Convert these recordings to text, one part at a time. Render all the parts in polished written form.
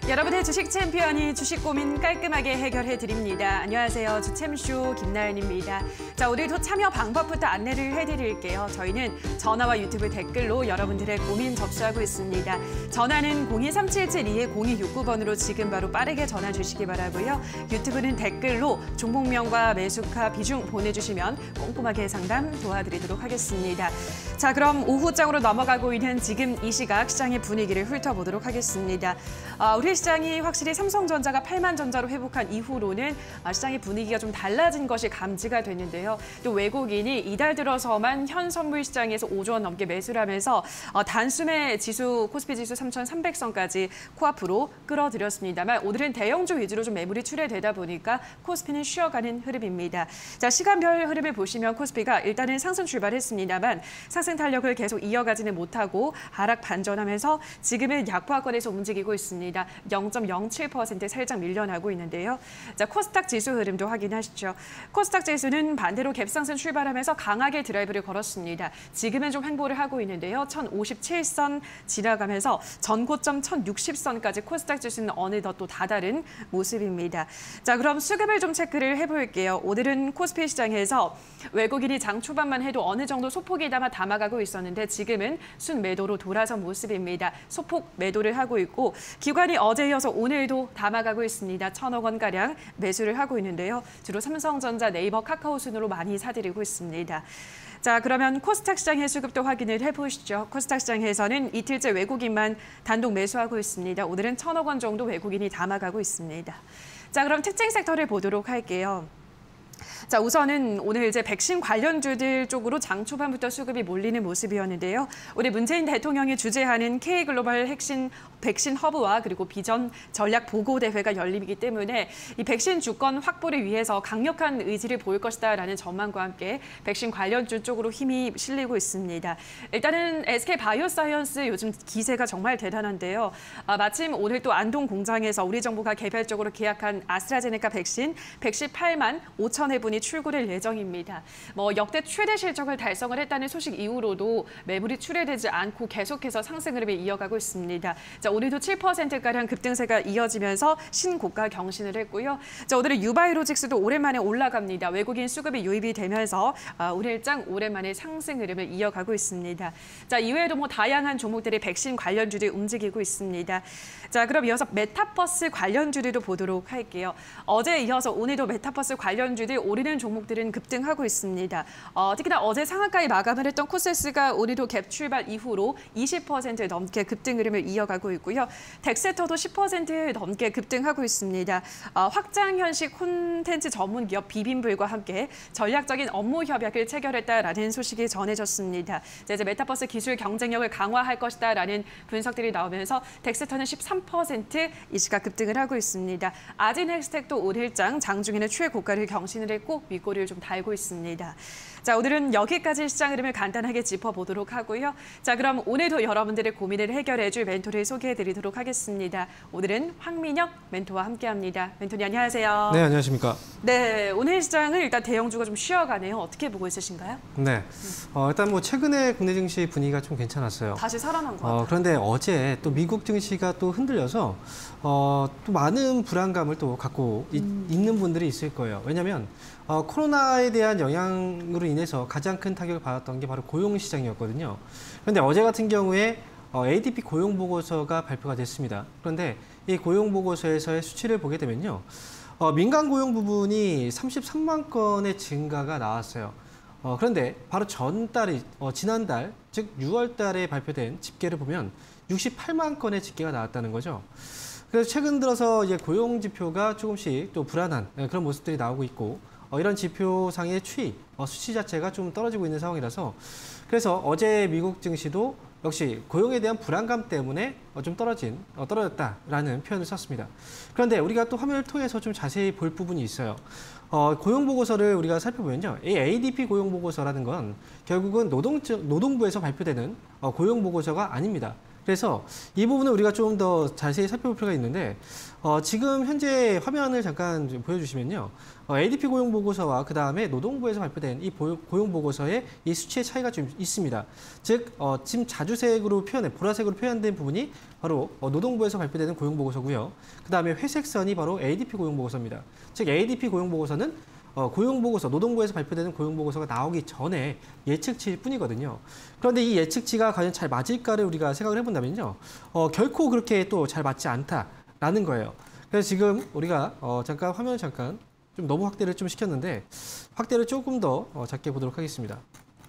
여러분의 주식 챔피언이 주식 고민 깔끔하게 해결해 드립니다. 안녕하세요. 주챔쇼 김나연입니다. 자, 오늘도 참여 방법부터 안내를 해드릴게요. 저희는 전화와 유튜브 댓글로 여러분들의 고민 접수하고 있습니다. 전화는 023772-0269번으로 지금 바로 빠르게 전화 주시기 바라고요. 유튜브는 댓글로 종목명과 매수가 비중 보내주시면 꼼꼼하게 상담 도와드리도록 하겠습니다. 자, 그럼 오후장으로 넘어가고 있는 지금 이 시각 시장의 분위기를 훑어보도록 하겠습니다. 우리 시장이 확실히 삼성전자가 8만 전자로 회복한 이후로는 시장의 분위기가 좀 달라진 것이 감지가 됐는데요. 또 외국인이 이달 들어서만 현 선물 시장에서 5조 원 넘게 매수를 하면서 단숨에 지수 코스피 지수 3,300선까지 코앞으로 끌어들였습니다만 오늘은 대형주 위주로 좀 매물이 출회되다 보니까 코스피는 쉬어가는 흐름입니다. 자, 시간별 흐름을 보시면 코스피가 일단은 상승 출발했습니다만 상승 탄력을 계속 이어가지는 못하고 하락 반전하면서 지금은 약보합권에서 움직이고 있습니다. 0.07% 살짝 밀려나고 있는데요. 자, 코스닥 지수 흐름도 확인하시죠. 코스닥 지수는 반대로 갭상승 출발하면서 강하게 드라이브를 걸었습니다. 지금은 좀 횡보를 하고 있는데요. 1057선 지나가면서 전고점 1060선까지 코스닥 지수는 어느덧 또 다다른 모습입니다. 자, 그럼 수급을 좀 체크를 해볼게요. 오늘은 코스피 시장에서 외국인이 장 초반만 해도 어느 정도 소폭이 담아가고 있었는데 지금은 순매도로 돌아선 모습입니다. 소폭 매도를 하고 있고 기관이 어제 이어서 오늘도 담아가고 있습니다. 1,000억 원가량 매수를 하고 있는데요. 주로 삼성전자, 네이버, 카카오 순으로 많이 사들이고 있습니다. 자, 그러면 코스닥 시장의 수급도 확인을 해보시죠. 코스닥 시장에서는 이틀째 외국인만 단독 매수하고 있습니다. 오늘은 1,000억 원 정도 외국인이 담아가고 있습니다. 자, 그럼 특징 섹터를 보도록 할게요. 자, 우선은 오늘 이제 백신 관련주들 쪽으로 장 초반부터 수급이 몰리는 모습이었는데요. 우리 문재인 대통령이 주재하는 K글로벌 핵심 백신 허브와 그리고 비전 전략 보고 대회가 열리기 때문에 이 백신 주권 확보를 위해서 강력한 의지를 보일 것이다라는 전망과 함께 백신 관련주 쪽으로 힘이 실리고 있습니다. 일단은 SK 바이오사이언스 요즘 기세가 정말 대단한데요. 마침 오늘 또 안동 공장에서 우리 정부가 개별적으로 계약한 아스트라제네카 백신 118만 5천 회분이 출고될 예정입니다. 역대 최대 실적을 달성을 했다는 소식 이후로도 매물이 출회되지 않고 계속해서 상승 흐름을 이어가고 있습니다. 자, 오늘도 7%가량 급등세가 이어지면서 신고가 경신을 했고요. 자, 오늘은 유바이로직스도 오랜만에 올라갑니다. 외국인 수급이 유입이 되면서 오늘장 오랜만에 상승 흐름을 이어가고 있습니다. 자, 이외에도 다양한 종목들이 백신 관련주들이 움직이고 있습니다. 자, 그럼 이어서 메타버스 관련주들도 보도록 할게요. 어제 이어서 오늘도 메타버스 관련주들 오르는 종목들은 급등하고 있습니다. 특히나 어제 상한가에 마감을 했던 코세스가 오늘도 갭 출발 이후로 20% 넘게 급등 흐름을 이어가고 있고요. 덱세터도 10% 넘게 급등하고 있습니다. 확장 현실 콘텐츠 전문 기업 비빔블과 함께 전략적인 업무 협약을 체결했다라는 소식이 전해졌습니다. 이제 메타버스 기술 경쟁력을 강화할 것이다라는 분석들이 나오면서 덱세터는 13% 이 시각 급등을 하고 있습니다. 아진헬스텍도 오늘장 장중에는 최고가를 경신을 했고 윗꼬리를 좀 달고 있습니다. 자, 오늘은 여기까지 시장 흐름을 간단하게 짚어보도록 하고요. 자, 그럼 오늘도 여러분들의 고민을 해결해줄 멘토를 소개해드리도록 하겠습니다. 오늘은 황민혁 멘토와 함께합니다. 멘토님 안녕하세요. 네, 안녕하십니까. 네, 오늘 시장은 일단 대형주가 좀 쉬어가네요. 어떻게 보고 있으신가요? 네, 일단 최근에 국내 증시 분위기가 좀 괜찮았어요. 다시 살아난 것 같아요. 그런데 어제 또 미국 증시가 또 흔들려서 또 많은 불안감을 또 갖고 있는 분들이 있을 거예요. 왜냐하면 코로나에 대한 영향으로 인해서 가장 큰 타격을 받았던 게 바로 고용시장이었거든요. 그런데 어제 같은 경우에 ADP 고용보고서가 발표가 됐습니다. 그런데 이 고용보고서에서의 수치를 보게 되면요. 민간 고용 부분이 33만 건의 증가가 나왔어요. 그런데 바로 지난달, 즉 6월 달에 발표된 집계를 보면 68만 건의 집계가 나왔다는 거죠. 그래서 최근 들어서 이제 고용 지표가 조금씩 또 불안한 그런 모습들이 나오고 있고 이런 지표상의 수치 자체가 좀 떨어지고 있는 상황이라서 그래서 어제 미국 증시도 역시 고용에 대한 불안감 때문에 좀 떨어졌다라는 표현을 썼습니다. 그런데 우리가 또 화면을 통해서 좀 자세히 볼 부분이 있어요. 고용보고서를 우리가 살펴보면요. 이 ADP 고용보고서라는 건 결국은 노동부에서 발표되는 고용보고서가 아닙니다. 그래서 이 부분을 우리가 좀 더 자세히 살펴볼 필요가 있는데 지금 현재 화면을 잠깐 좀 보여주시면요. ADP 고용보고서와 그다음에 노동부에서 발표된 이 고용보고서의 이 수치의 차이가 좀 있습니다. 즉 지금 자주색으로 보라색으로 표현된 부분이 바로 노동부에서 발표되는 고용보고서고요. 그다음에 회색선이 바로 ADP 고용보고서입니다. 즉 ADP 고용보고서는 고용보고서, 노동부에서 발표되는 고용보고서가 나오기 전에 예측치일 뿐이거든요. 그런데 이 예측치가 과연 잘 맞을까를 우리가 생각을 해본다면요. 결코 그렇게 또 잘 맞지 않다라는 거예요. 그래서 지금 우리가 잠깐 화면을 잠깐 좀 너무 확대를 좀 시켰는데 확대를 조금 더 작게 보도록 하겠습니다.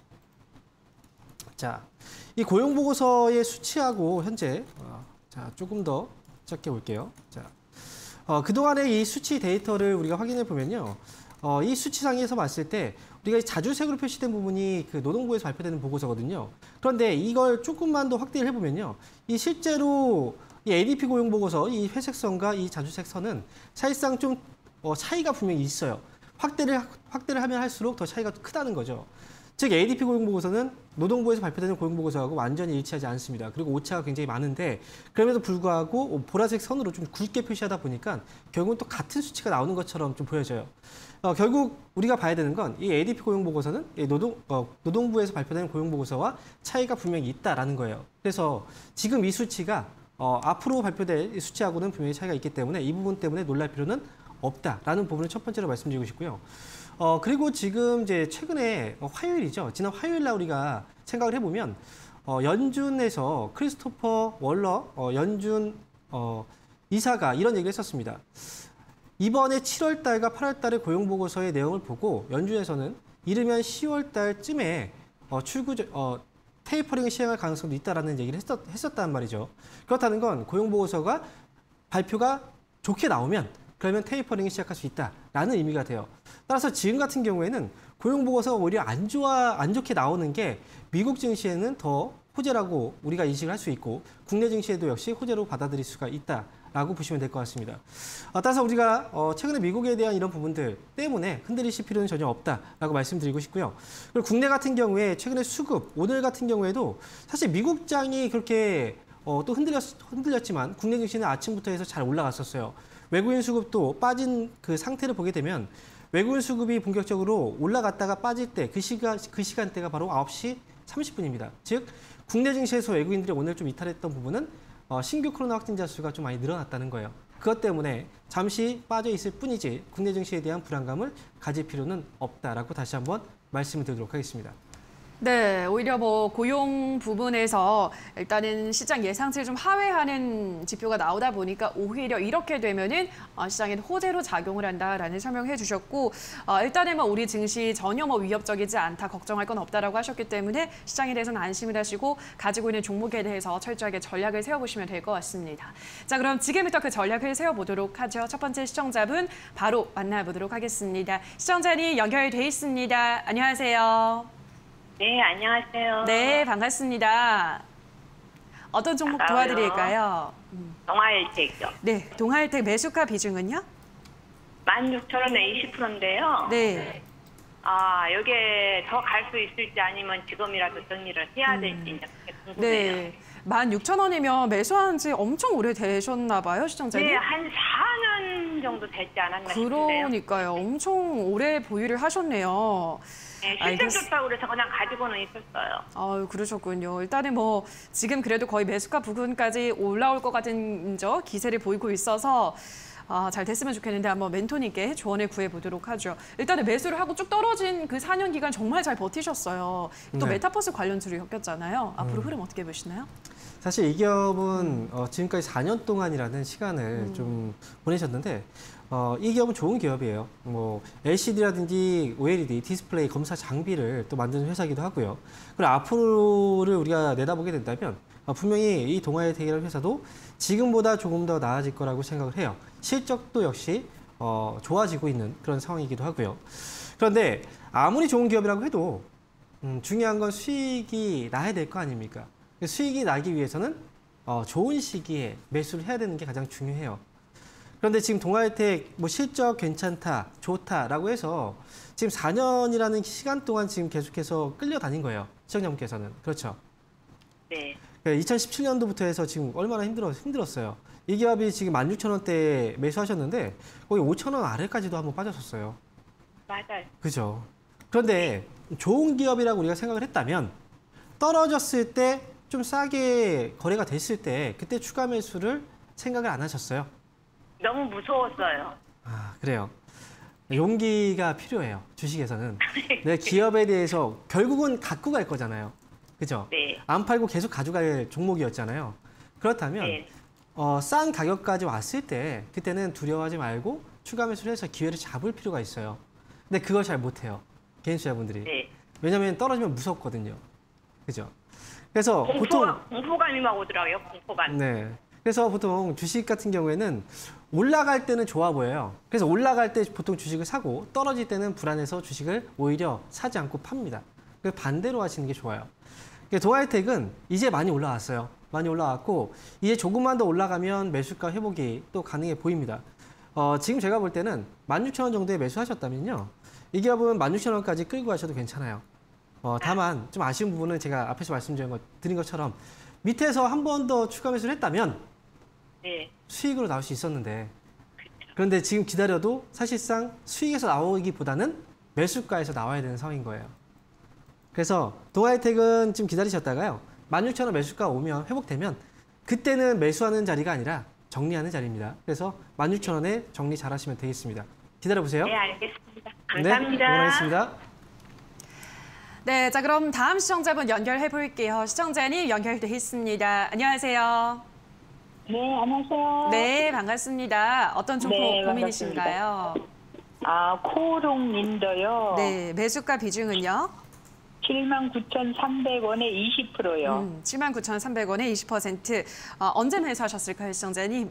자, 이 고용보고서의 수치하고 현재 자 조금 더 작게 볼게요. 자, 그동안의 이 수치 데이터를 우리가 확인해 보면요. 이 수치상에서 봤을 때 우리가 자주색으로 표시된 부분이 그 노동부에서 발표되는 보고서거든요. 그런데 이걸 조금만 더 확대를 해보면요. 이 실제로 이 ADP 고용보고서 이 회색선과 이 자주색 선은 사실상 좀 차이가 분명히 있어요. 확대를 하면 할수록 더 차이가 크다는 거죠. 즉 ADP 고용보고서는 노동부에서 발표되는 고용보고서하고 완전히 일치하지 않습니다. 그리고 오차가 굉장히 많은데 그럼에도 불구하고 보라색 선으로 좀 굵게 표시하다 보니까 결국은 또 같은 수치가 나오는 것처럼 좀 보여져요. 결국 우리가 봐야 되는 건 이 ADP 고용보고서는 노동부에서 발표되는 고용보고서와 차이가 분명히 있다라는 거예요. 그래서 지금 이 수치가 앞으로 발표될 수치하고는 분명히 차이가 있기 때문에 이 부분 때문에 놀랄 필요는 없다라는 부분을 첫 번째로 말씀드리고 싶고요. 그리고 지금 이제 최근에 화요일이죠. 지난 화요일 날 우리가 생각을 해보면 연준에서 크리스토퍼 월러 연준 이사가 이런 얘기를 했었습니다. 이번에 7월 달과 8월 달의 고용보고서의 내용을 보고 연준에서는 이르면 10월 달쯤에 테이퍼링을 시행할 가능성도 있다라는 얘기를 했었단 말이죠. 그렇다는 건 고용보고서가 발표가 좋게 나오면 그러면 테이퍼링이 시작할 수 있다라는 의미가 돼요. 따라서 지금 같은 경우에는 고용보고서가 오히려 안 좋게 나오는 게 미국 증시에는 더 호재라고 우리가 인식을 할 수 있고 국내 증시에도 역시 호재로 받아들일 수가 있다라고 보시면 될 것 같습니다. 따라서 우리가 최근에 미국에 대한 이런 부분들 때문에 흔들리실 필요는 전혀 없다라고 말씀드리고 싶고요. 그리고 국내 같은 경우에 최근에 수급, 오늘 같은 경우에도 사실 미국장이 그렇게 또 흔들렸지만 국내 증시는 아침부터 해서 잘 올라갔었어요. 외국인 수급도 빠진 그 상태를 보게 되면 외국인 수급이 본격적으로 올라갔다가 빠질 때 그 시간대가 바로 9시 30분입니다. 즉 국내 증시에서 외국인들이 오늘 좀 이탈했던 부분은 신규 코로나 확진자 수가 좀 많이 늘어났다는 거예요. 그것 때문에 잠시 빠져 있을 뿐이지 국내 증시에 대한 불안감을 가질 필요는 없다라고 다시 한번 말씀을 드리도록 하겠습니다. 네, 오히려 고용 부분에서 일단은 시장 예상치를 좀 하회하는 지표가 나오다 보니까 오히려 이렇게 되면은 시장에는 호재로 작용을 한다라는 설명해 주셨고 일단은 우리 증시 전혀 위협적이지 않다, 걱정할 건 없다라고 하셨기 때문에 시장에 대해서는 안심을 하시고 가지고 있는 종목에 대해서 철저하게 전략을 세워보시면 될 것 같습니다. 자, 그럼 지금부터 그 전략을 세워보도록 하죠. 첫 번째 시청자분 바로 만나보도록 하겠습니다. 시청자님 연결돼 있습니다. 안녕하세요. 네, 안녕하세요. 네, 반갑습니다. 어떤 종목 도와드릴까요? 동아일텍이요. 네, 동아일텍 매수가 비중은요? 16,000원에 20%인데요. 네. 여기에 더 갈 수 있을지 아니면 지금이라도 정리를 해야 될지 이제 그게 궁금해요. 네. 16,000원이면 매수한 지 엄청 오래 되셨나 봐요, 시청자님? 네, 한 4년 정도 되지 않았나 싶은데요. 그러니까요. 엄청 오래 보유를 하셨네요. 네, 실적 좋다고 그래서 그냥 가지고는 있었어요. 아유, 그러셨군요. 일단은 지금 그래도 거의 매수가 부근까지 올라올 것 같은 기세를 보이고 있어서 잘 됐으면 좋겠는데 한번 멘토님께 조언을 구해보도록 하죠. 일단은 매수를 하고 쭉 떨어진 그 4년 기간 정말 잘 버티셨어요. 또 네. 메타버스 관련주를 엮였잖아요. 앞으로 흐름 어떻게 보시나요? 사실 이 기업은 지금까지 4년 동안이라는 시간을 좀 보내셨는데 이 기업은 좋은 기업이에요. LCD라든지 OLED 디스플레이 검사 장비를 또 만드는 회사이기도 하고요. 그리고 앞으로를 우리가 내다보게 된다면 분명히 이 동아일텍이라는 회사도 지금보다 조금 더 나아질 거라고 생각을 해요. 실적도 역시 좋아지고 있는 그런 상황이기도 하고요. 그런데 아무리 좋은 기업이라고 해도 중요한 건 수익이 나야 될 거 아닙니까? 수익이 나기 위해서는 좋은 시기에 매수를 해야 되는 게 가장 중요해요. 그런데 지금 동아일텍 실적 괜찮다, 좋다라고 해서 지금 4년이라는 시간 동안 지금 계속해서 끌려다닌 거예요. 시청자분께서는. 그렇죠? 네. 그러니까 2017년도부터 해서 지금 얼마나 힘들었어요. 이 기업이 지금 16,000원대에 매수하셨는데 거의 5,000원 아래까지도 한번 빠졌었어요. 맞아요. 그죠. 그런데 좋은 기업이라고 우리가 생각을 했다면 떨어졌을 때 좀 싸게 거래가 됐을 때 그때 추가 매수를 생각을 안 하셨어요? 너무 무서웠어요. 아, 그래요. 용기가 필요해요. 주식에서는. 내 기업에 대해서 결국은 갖고 갈 거잖아요. 그죠? 네. 안 팔고 계속 가져갈 종목이었잖아요. 그렇다면 네. 싼 가격까지 왔을 때 그때는 두려워하지 말고 추가 매수를 해서 기회를 잡을 필요가 있어요. 근데 그걸 잘 못해요. 개인 투자분들이. 네. 왜냐하면 떨어지면 무섭거든요. 그죠? 그래서 보통 공포감이 막 오더라고요. 공포감. 네. 그래서 보통 주식 같은 경우에는 올라갈 때는 좋아 보여요. 그래서 올라갈 때 보통 주식을 사고 떨어질 때는 불안해서 주식을 오히려 사지 않고 팝니다. 그 반대로 하시는 게 좋아요. 동아일텍은 이제 많이 올라왔어요. 많이 올라왔고 이제 조금만 더 올라가면 매수가 회복이 또 가능해 보입니다. 지금 제가 볼 때는 16,000원 정도에 매수하셨다면요. 이 기업은 16,000원까지 끌고 가셔도 괜찮아요. 다만 좀 아쉬운 부분은 제가 앞에서 말씀드린 것처럼 밑에서 한 번 더 추가 매수를 했다면 네. 수익으로 나올 수 있었는데 그런데 지금 기다려도 사실상 수익에서 나오기보다는 매수가에서 나와야 되는 상황인 거예요. 그래서 동아일텍은 지금 기다리셨다가요. 16,000원 매수가 오면 회복되면 그때는 매수하는 자리가 아니라 정리하는 자리입니다. 그래서 16,000원에 정리 잘 하시면 되겠습니다. 기다려보세요. 네, 알겠습니다. 감사합니다. 네, 응원하겠습니다. 네, 자 그럼 다음 시청자분 연결해 볼게요. 시청자님 연결돼 있습니다. 안녕하세요. 네, 안녕하세요. 네, 반갑습니다. 어떤 종목 네, 고민이신가요? 코롱인더요. 네, 매수가 비중은요? 79,300원에 20%요. 79,300원에 20%. 언제 매수하셨을까요, 시청자님?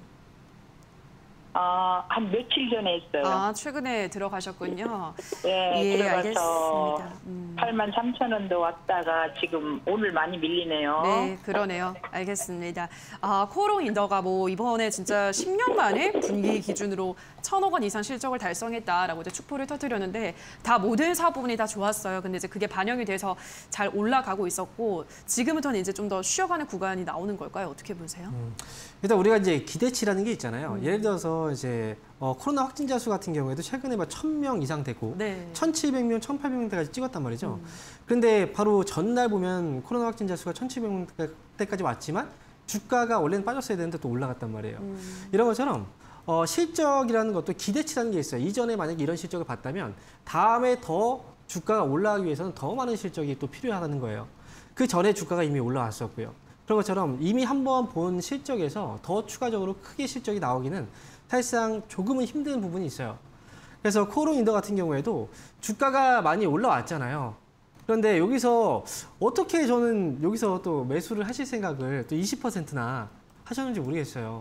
한 며칠 전에 했어요. 최근에 들어가셨군요. 네, 예, 들어가서 알겠습니다. 83,000원도 왔다가 지금 오늘 많이 밀리네요. 네, 그러네요. 알겠습니다. 코롱인더가 이번에 진짜 10년 만에 분기 기준으로 1,000억 원 이상 실적을 달성했다라고 이제 축포를 터뜨렸는데 다 모든 사업 부분이 다 좋았어요. 근데 이제 그게 반영이 돼서 잘 올라가고 있었고 지금부터는 이제 좀 더 쉬어가는 구간이 나오는 걸까요? 어떻게 보세요? 일단 우리가 이제 기대치라는 게 있잖아요. 예를 들어서 이제 코로나 확진자 수 같은 경우에도 최근에 1,000명 이상 되고 네. 1,700명, 1,800명대까지 찍었단 말이죠. 그런데 바로 전날 보면 코로나 확진자 수가 1,700명대까지 왔지만 주가가 원래는 빠졌어야 되는데 또 올라갔단 말이에요. 이런 것처럼 실적이라는 것도 기대치라는 게 있어요. 이전에 만약에 이런 실적을 봤다면 다음에 더 주가가 올라가기 위해서는 더 많은 실적이 또 필요하다는 거예요. 그 전에 주가가 이미 올라왔었고요. 그런 것처럼 이미 한번 본 실적에서 더 추가적으로 크게 실적이 나오기는 사실상 조금은 힘든 부분이 있어요. 그래서 코롱인더 같은 경우에도 주가가 많이 올라왔잖아요. 그런데 여기서 어떻게 저는 여기서 또 매수를 하실 생각을 또 20%나 하셨는지 모르겠어요.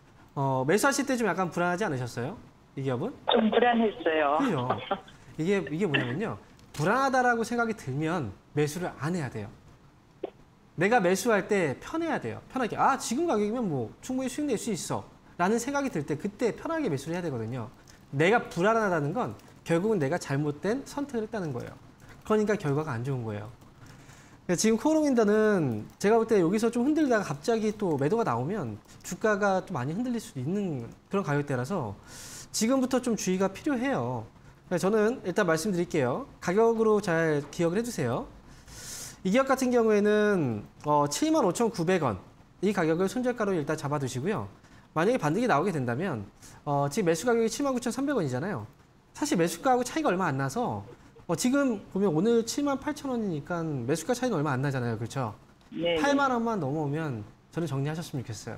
매수하실 때 좀 약간 불안하지 않으셨어요? 이 기업은? 좀 불안했어요. 그죠? 이게 뭐냐면요. 불안하다라고 생각이 들면 매수를 안 해야 돼요. 내가 매수할 때 편해야 돼요. 편하게. 지금 가격이면 충분히 수익 낼 수 있어. 라는 생각이 들 때 그때 편하게 매수를 해야 되거든요. 내가 불안하다는 건 결국은 내가 잘못된 선택을 했다는 거예요. 그러니까 결과가 안 좋은 거예요. 지금 코롱인더는 제가 볼 때 여기서 좀 흔들다가 갑자기 또 매도가 나오면 주가가 좀 많이 흔들릴 수도 있는 그런 가격대라서 지금부터 좀 주의가 필요해요. 저는 일단 말씀드릴게요. 가격으로 잘 기억을 해두세요. 이 기업 같은 경우에는 75,900원 이 가격을 손절가로 일단 잡아두시고요. 만약에 반등이 나오게 된다면 지금 매수 가격이 79,300원이잖아요. 사실 매수가하고 차이가 얼마 안 나서 지금 보면 오늘 78,000원이니까 매수가 차이는 얼마 안 나잖아요. 그렇죠? 네. 8만 원만 넘어오면 저는 정리하셨으면 좋겠어요.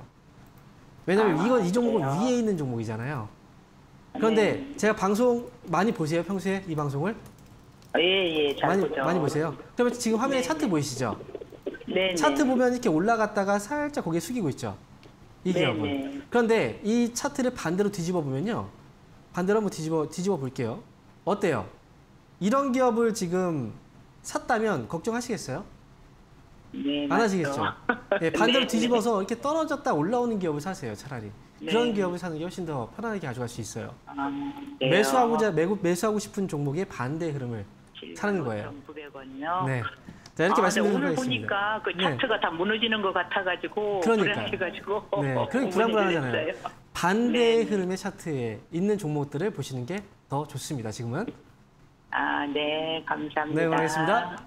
왜냐면 이 종목은 그래요? 위에 있는 종목이잖아요. 그런데 네. 제가 방송 많이 보세요? 평소에 이 방송을? 예, 잘 보죠. 많이 보세요? 그러면 지금 화면에 네. 차트 보이시죠? 네, 차트 보면 이렇게 올라갔다가 살짝 고개 숙이고 있죠? 이 네, 기업은. 네. 그런데 이 차트를 반대로 뒤집어 보면요. 반대로 한번 뒤집어 볼게요. 어때요? 이런 기업을 지금 샀다면 걱정하시겠어요? 네, 안 맞죠. 하시겠죠? 예, 반대로 네, 뒤집어서 이렇게 떨어졌다 올라오는 기업을 사세요, 차라리. 네. 그런 기업을 사는 게 훨씬 더 편안하게 가져갈 수 있어요. 네. 매수하고 싶은 종목의 반대 흐름을 사는 거예요. 900원요. 네. 자, 이렇게 근데 말씀드리도록 오늘 하겠습니다. 보니까 그 네. 차트가 다 무너지는 것 같아가지고 그러니까요. 불안해가지고 네, 그렇게 불안불안하잖아요. 됐어요. 반대의 네. 흐름의 차트에 있는 종목들을 보시는 게 더 좋습니다. 지금은. 네, 감사합니다. 네, 고맙습니다.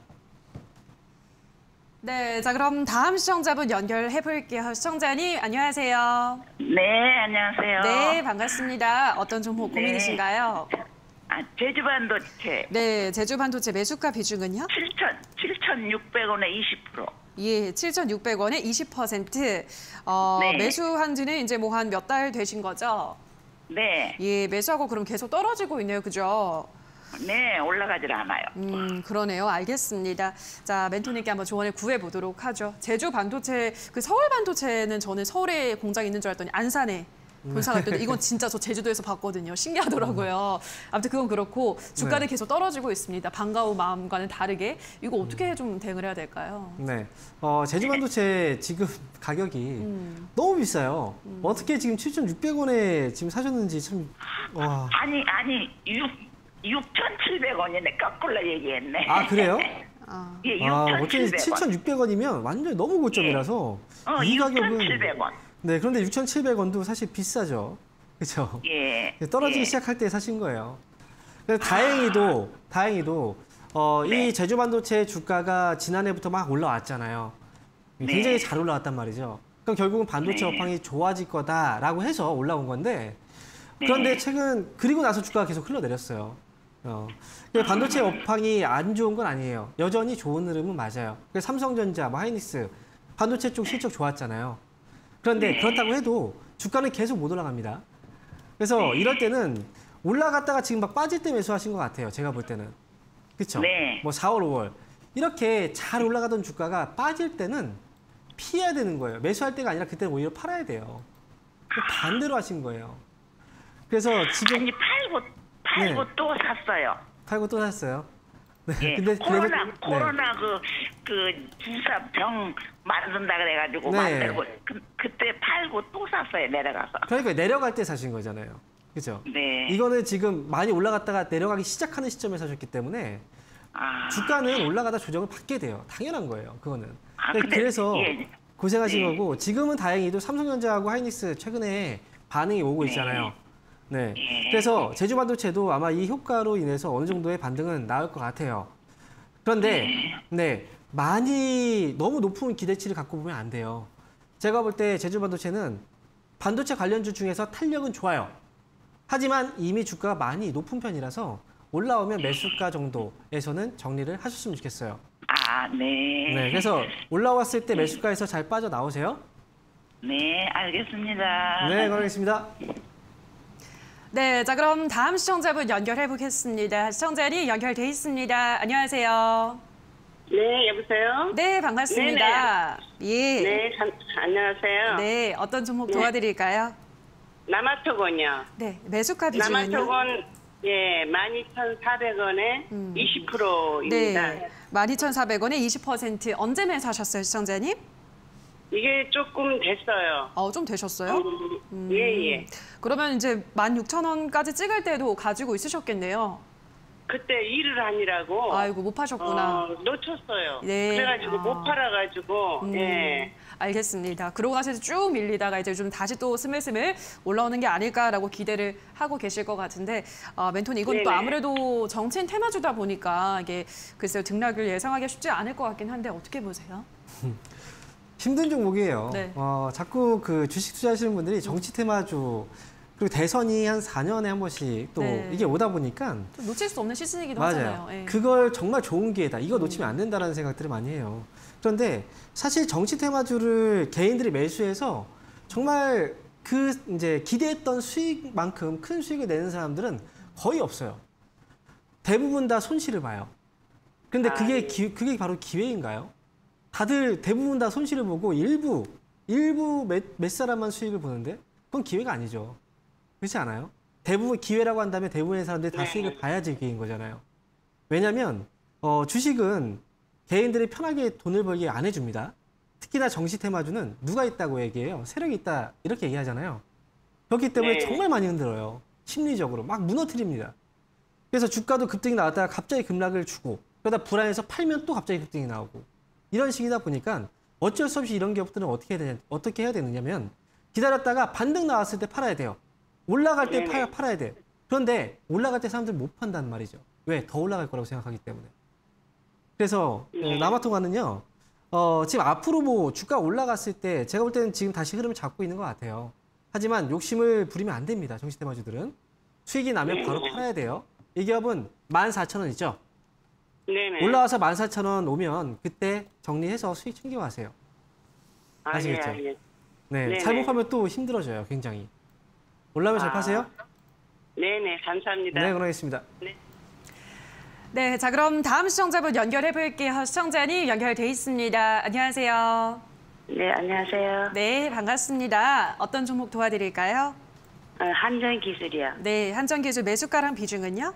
네, 자 그럼 다음 시청자분 연결해 볼게요. 시청자님 안녕하세요. 네, 안녕하세요. 네, 반갑습니다. 어떤 종목 네. 고민이신가요? 제주 반도체 네, 제주 반도체 매수가 비중은요? 7,600원에 20%. 예, 7,600원에 20%. 네. 매수한 지는 이제 뭐 한 몇 달 되신 거죠? 네, 예, 매수하고 그럼 계속 떨어지고 있네요. 그죠? 네, 올라가질 않아요. 그러네요. 알겠습니다. 자, 멘토님께 한번 조언을 구해 보도록 하죠. 제주 반도체, 그 서울 반도체는 저는 서울에 공장이 있는 줄 알았더니 안산에 본사가 있던데 이건 진짜 저 제주도에서 봤거든요. 신기하더라고요. 아무튼 그건 그렇고 주가는 네. 계속 떨어지고 있습니다. 반가운 마음과는 다르게. 이거 어떻게 좀 대응을 해야 될까요? 네. 제주 반도체 지금 가격이 너무 비싸요. 어떻게 지금 7,600원에 지금 사셨는지 참, 와. 아니, 6,700원이네. 거꾸로 얘기했네. 아, 그래요? 예, 어떻게 6,700원. 7,600원이면 완전히 너무 고점이라서 이 가격은 6,700원. 네, 그런데 6,700원도 사실 비싸죠. 그렇죠? 예. 떨어지기 예. 시작할 때 사신 거예요. 그래서 다행히도 네. 이 제주 반도체 주가가 지난해부터 막 올라왔잖아요. 굉장히 네. 잘 올라왔단 말이죠. 그럼 결국은 반도체 네. 업황이 좋아질 거다라고 해서 올라온 건데 네. 그런데 최근 그리고 나서 주가가 계속 흘러내렸어요. 반도체 업황이 안 좋은 건 아니에요. 여전히 좋은 흐름은 맞아요. 그래서 삼성전자, 뭐 하이닉스 반도체 쪽 실적 좋았잖아요. 그런데 네. 그렇다고 해도 주가는 계속 못 올라갑니다. 그래서 이럴 때는 올라갔다가 지금 막 빠질 때 매수하신 것 같아요. 제가 볼 때는. 그렇죠? 네. 뭐 4월, 5월 이렇게 잘 올라가던 주가가 빠질 때는 피해야 되는 거예요. 매수할 때가 아니라 그때는 오히려 팔아야 돼요. 반대로 하신 거예요. 그래서 지금 아니, 팔고 네. 또 샀어요. 팔고 또 샀어요. 네. 예. 근데 그래도- 코로나 그 주사 병 만든다 그래가지고 네. 만들고 그때 팔고 또 샀어요. 내려가서. 그러니까 내려갈 때 사신 거잖아요. 그죠? 네. 이거는 지금 많이 올라갔다가 내려가기 시작하는 시점에 사셨기 때문에 주가는 올라가다 조정을 받게 돼요. 당연한 거예요. 그거는. 근데, 그래서 예. 고생하신 네. 거고 지금은 다행히도 삼성전자하고 하이닉스 최근에 반응이 오고 있잖아요. 네. 예. 그래서 제주 반도체도 아마 이 효과로 인해서 어느 정도의 반등은 나올 것 같아요. 그런데 네. 많이 너무 높은 기대치를 갖고 보면 안 돼요. 제가 볼 때 제주 반도체는 반도체 관련주 중에서 탄력은 좋아요. 하지만 이미 주가가 많이 높은 편이라서 올라오면 매수가 정도에서는 정리를 하셨으면 좋겠어요. 네. 네, 그래서 올라왔을 때 매수가에서 잘 빠져나오세요. 네, 알겠습니다. 네, 그러겠습니다. 네, 자 그럼 다음 시청자분 연결해 보겠습니다. 시청자님 연결돼 있습니다. 안녕하세요. 네, 여보세요? 네, 반갑습니다. 예. 네, 안녕하세요. 네, 어떤 종목 도와드릴까요? 남아토건요. 네, 매수가 비중은요? 남아토건, 예, 12,400원에 20%입니다. 네, 12,400원에 20% 언제 매수하셨어요, 시청자님? 이게 조금 됐어요. 좀 되셨어요? 예, 예. 그러면 이제 16,000원까지 찍을 때도 가지고 있으셨겠네요. 그때 일을 하느라고. 아이고, 못 파셨구나. 놓쳤어요. 네. 그래가지고 못 팔아가지고, 예. 알겠습니다. 그러고 나서 이제 쭉 밀리다가 이제 좀 다시 또 스물스물 올라오는 게 아닐까라고 기대를 하고 계실 것 같은데, 멘토님 이건 또 네네. 아무래도 정체인 테마주다 보니까 이게 글쎄요 등락을 예상하기 쉽지 않을 것 같긴 한데 어떻게 보세요? 힘든 종목이에요. 네. 자꾸 그 주식 투자하시는 분들이 정치 테마주 그리고 대선이 한 4년에 한 번씩 또 네. 이게 오다 보니까 좀 놓칠 수 없는 시즌이기도 맞아요. 하잖아요. 예. 그걸 정말 좋은 기회다. 이거 놓치면 안 된다라는 생각들을 많이 해요. 그런데 사실 정치 테마주를 개인들이 매수해서 정말 그 이제 기대했던 수익만큼 큰 수익을 내는 사람들은 거의 없어요. 대부분 다 손실을 봐요. 근데 그게 바로 기회인가요? 다들 대부분 다 손실을 보고 일부 몇 사람만 수익을 보는데 그건 기회가 아니죠. 그렇지 않아요? 대부분 기회라고 한다면 대부분의 사람들이 다 수익을 봐야지 기회인 거잖아요. 왜냐하면 주식은 개인들이 편하게 돈을 벌게 안 해줍니다. 특히나 정치 테마주는 누가 있다고 얘기해요. 세력이 있다 이렇게 얘기하잖아요. 그렇기 때문에 정말 많이 흔들어요. 심리적으로 막 무너뜨립니다. 그래서 주가도 급등이 나왔다가 갑자기 급락을 주고 그러다 불안해서 팔면 또 갑자기 급등이 나오고 이런 식이다 보니까 어쩔 수 없이 이런 기업들은 어떻게 해야 되느냐면 기다렸다가 반등 나왔을 때 팔아야 돼요. 올라갈 때 팔아야 돼요. 그런데 올라갈 때 사람들이 못 판단 말이죠. 왜? 더 올라갈 거라고 생각하기 때문에. 그래서 남아통화는요. 지금 앞으로 뭐 주가 올라갔을 때 제가 볼 때는 지금 다시 흐름을 잡고 있는 것 같아요. 하지만 욕심을 부리면 안 됩니다. 정시대마주들은. 수익이 나면 바로 팔아야 돼요. 이 기업은 14,000원 있죠? 네네. 올라와서 14,000원 오면 그때 정리해서 수익 챙겨가세요. 아시겠죠? 예. 네, 네네. 잘못 파면 또 힘들어져요. 굉장히. 올라오면 잘 파세요? 네네, 감사합니다. 네, 그러겠습니다. 네, 자 그럼 다음 시청자분 연결해 볼게요. 시청자님 연결돼 있습니다. 안녕하세요. 네, 안녕하세요. 네, 반갑습니다. 어떤 종목 도와드릴까요? 한전기술이요. 네, 한전기술 매수가랑 비중은요?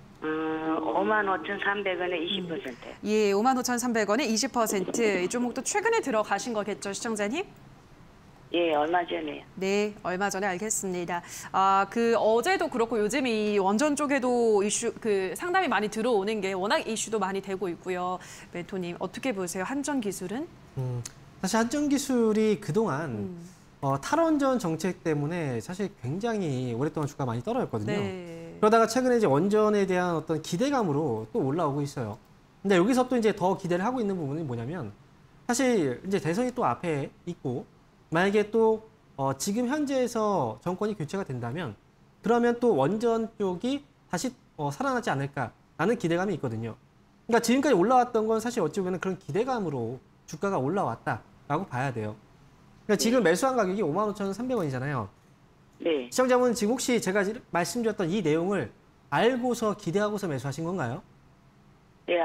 55,300원에 20%요. 예, 55,300원에 20%. 이 종목도 최근에 들어가신 거겠죠, 시청자님? 예, 얼마 전에요. 네, 얼마 전에 알겠습니다. 어제도 그렇고 요즘 이 원전 쪽에도 이슈, 상담이 많이 들어오는 게 워낙 이슈도 많이 되고 있고요. 멘토님, 어떻게 보세요? 한전기술은? 사실 한전기술이 그동안 탈원전 정책 때문에 사실 굉장히 오랫동안 주가가 많이 떨어졌거든요. 네. 그러다가 최근에 이제 원전에 대한 어떤 기대감으로 또 올라오고 있어요. 근데 여기서 또 이제 더 기대를 하고 있는 부분이 뭐냐면 사실 이제 대선이 또 앞에 있고 만약에 또 지금 현재에서 정권이 교체가 된다면 그러면 또 원전 쪽이 다시 살아나지 않을까라는 기대감이 있거든요. 그러니까 지금까지 올라왔던 건 사실 어찌 보면 그런 기대감으로 주가가 올라왔다라고 봐야 돼요. 그러니까 지금 매수한 가격이 55,300원이잖아요. 네. 시청자분 지금 혹시 제가 말씀드렸던 이 내용을 알고서 기대하고서 매수하신 건가요? 예,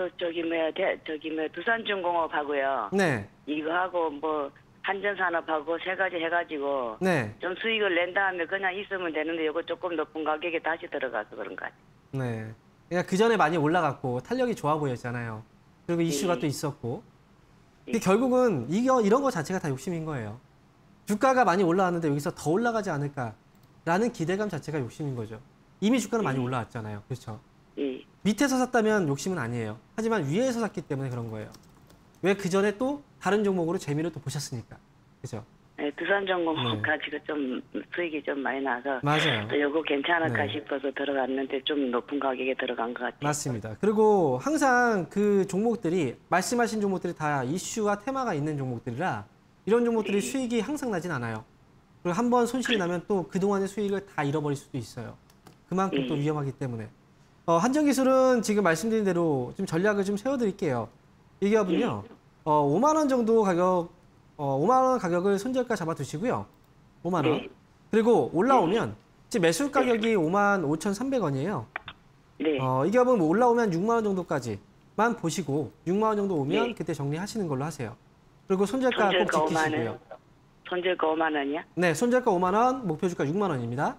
두산중공업하고요. 네. 이거 하고 뭐 한전산업하고 세 가지 해가지고 네. 좀 수익을 낸 다음에 그냥 있으면 되는데 이거 조금 높은 가격에 다시 들어가서 그런 거 같아요. 네. 그러니까 그 전에 많이 올라갔고 탄력이 좋아 보였잖아요. 그리고 이슈가 또 있었고. 근데 결국은 이런 거 자체가 다 욕심인 거예요. 주가가 많이 올라왔는데 여기서 더 올라가지 않을까라는 기대감 자체가 욕심인 거죠. 이미 주가는 많이 올라왔잖아요. 그렇죠? 예. 밑에서 샀다면 욕심은 아니에요. 하지만 위에서 샀기 때문에 그런 거예요. 왜 그 전에 또 다른 종목으로 재미를 또 보셨으니까. 그죠? 네, 두산중공업 가지고 좀 수익이 좀 많이 나서 맞아요. 또 요거 괜찮을까 네. 싶어서 들어갔는데 좀 높은 가격에 들어간 것 같아요. 맞습니다. 그리고 항상 그 종목들이 말씀하신 종목들이 다 이슈와 테마가 있는 종목들이라 이런 종목들이 수익이 항상 나진 않아요. 그리고 한번 손실이 나면 또 그동안의 수익을 다 잃어버릴 수도 있어요. 그만큼 또 위험하기 때문에. 한전기술은 지금 말씀드린 대로 좀 전략을 좀 세워드릴게요. 이 기업은요. 5만 원 정도 가격, 5만 원 가격을 손절가 잡아두시고요. 5만 원. 그리고 올라오면 지금 매수 가격이 55,300원이에요. 네. 이 기업은 뭐 올라오면 6만 원 정도까지만 보시고 6만 원 정도 오면 그때 정리하시는 걸로 하세요. 그리고 손절가 꼭 지키시고요. 손절가 5만 원이야? 네, 손절가 5만 원, 목표 주가 6만 원입니다.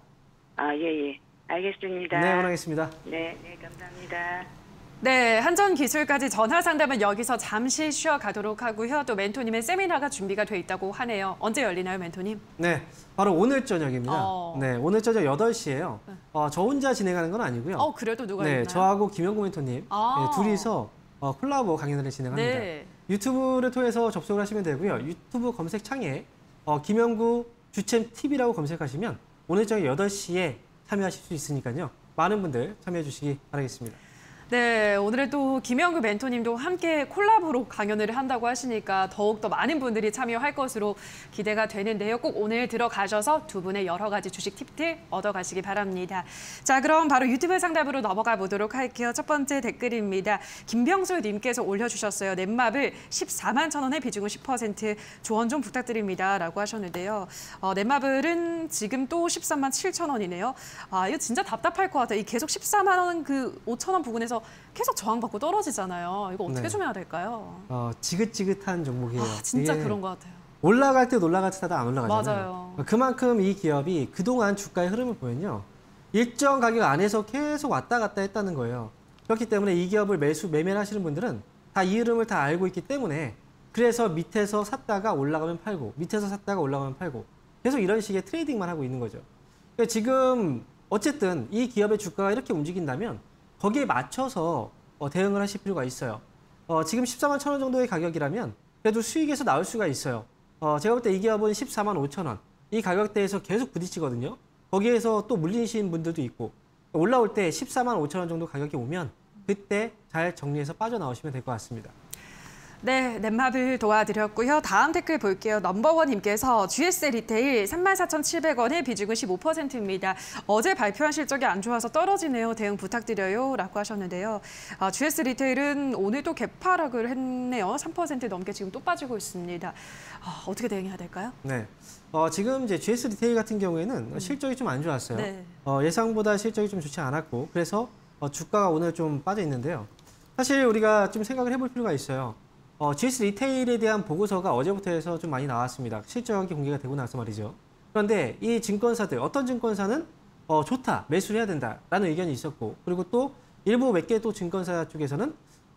예. 알겠습니다. 네, 원하겠습니다. 네, 감사합니다. 네, 한전기술까지 전화 상담은 여기서 잠시 쉬어가도록 하고요. 또 멘토님의 세미나가 준비가 돼 있다고 하네요. 언제 열리나요, 멘토님? 네, 바로 오늘 저녁입니다. 네, 오늘 저녁 8시에요. 저 혼자 진행하는 건 아니고요. 그래도 누가 네, 있나요? 저하고 김영구 멘토님 둘이서 콜라보 강연을 진행합니다. 네. 유튜브를 통해서 접속을 하시면 되고요. 유튜브 검색창에 김영구 주챔 TV라고 검색하시면 오늘 저녁 8시에 참여하실 수 있으니까요. 많은 분들 참여해 주시기 바라겠습니다. 네, 오늘은 또 김영구 멘토님도 함께 콜라보로 강연을 한다고 하시니까 더욱더 많은 분들이 참여할 것으로 기대가 되는데요. 꼭 오늘 들어가셔서 두 분의 여러 가지 주식 팁들 얻어가시기 바랍니다. 자, 그럼 바로 유튜브 상담으로 넘어가 보도록 할게요. 첫 번째 댓글입니다. 김병수 님께서 올려주셨어요. 넷마블 14만 1,000원에 비중은 10% 조언 좀 부탁드립니다. 라고 하셨는데요. 넷마블은 지금 또 13만 7,000원이네요. 이거 진짜 답답할 것 같아요. 이 계속 14만 원 5,000원 부근에서 계속 저항받고 떨어지잖아요. 이거 어떻게 좀 해야 될까요? 지긋지긋한 종목이에요. 진짜 그런 것 같아요. 올라갈 때 올라갈 때 안 올라가잖아요. 맞아요. 그만큼 이 기업이 그동안 주가의 흐름을 보면요. 일정 가격 안에서 계속 왔다 갔다 했다는 거예요. 그렇기 때문에 이 기업을 매매를 하시는 분들은 다 이 흐름을 다 알고 있기 때문에 그래서 밑에서 샀다가 올라가면 팔고 밑에서 샀다가 올라가면 팔고 계속 이런 식의 트레이딩만 하고 있는 거죠. 그러니까 지금 어쨌든 이 기업의 주가가 이렇게 움직인다면 거기에 맞춰서 대응을 하실 필요가 있어요. 지금 14만 1천 원 정도의 가격이라면 그래도 수익에서 나올 수가 있어요. 제가 볼 때 이 기업은 14만 5천 원. 이 가격대에서 계속 부딪히거든요. 거기에서 또 물리신 분들도 있고 올라올 때 14만 5천 원 정도 가격이 오면 그때 잘 정리해서 빠져나오시면 될 것 같습니다. 네, 넷마블 도와드렸고요. 다음 댓글 볼게요. 넘버원님께서 GS 리테일 34,700원에 비중은 15%입니다. 어제 발표한 실적이 안 좋아서 떨어지네요. 대응 부탁드려요. 라고 하셨는데요. GS 리테일은 오늘 또 개파락을 했네요. 3% 넘게 지금 또 빠지고 있습니다. 어떻게 대응해야 될까요? 네, 지금 이제 GS 리테일 같은 경우에는 실적이 좀 안 좋았어요. 네. 예상보다 실적이 좀 좋지 않았고 그래서 주가가 오늘 좀 빠져 있는데요. 사실 우리가 좀 생각을 해볼 필요가 있어요. GS 리테일에 대한 보고서가 어제부터 해서 좀 많이 나왔습니다. 실적이 공개가 되고 나서 말이죠. 그런데 이 증권사들, 어떤 증권사는 좋다, 매수를 해야 된다라는 의견이 있었고 그리고 또 일부 몇 개 또 증권사 쪽에서는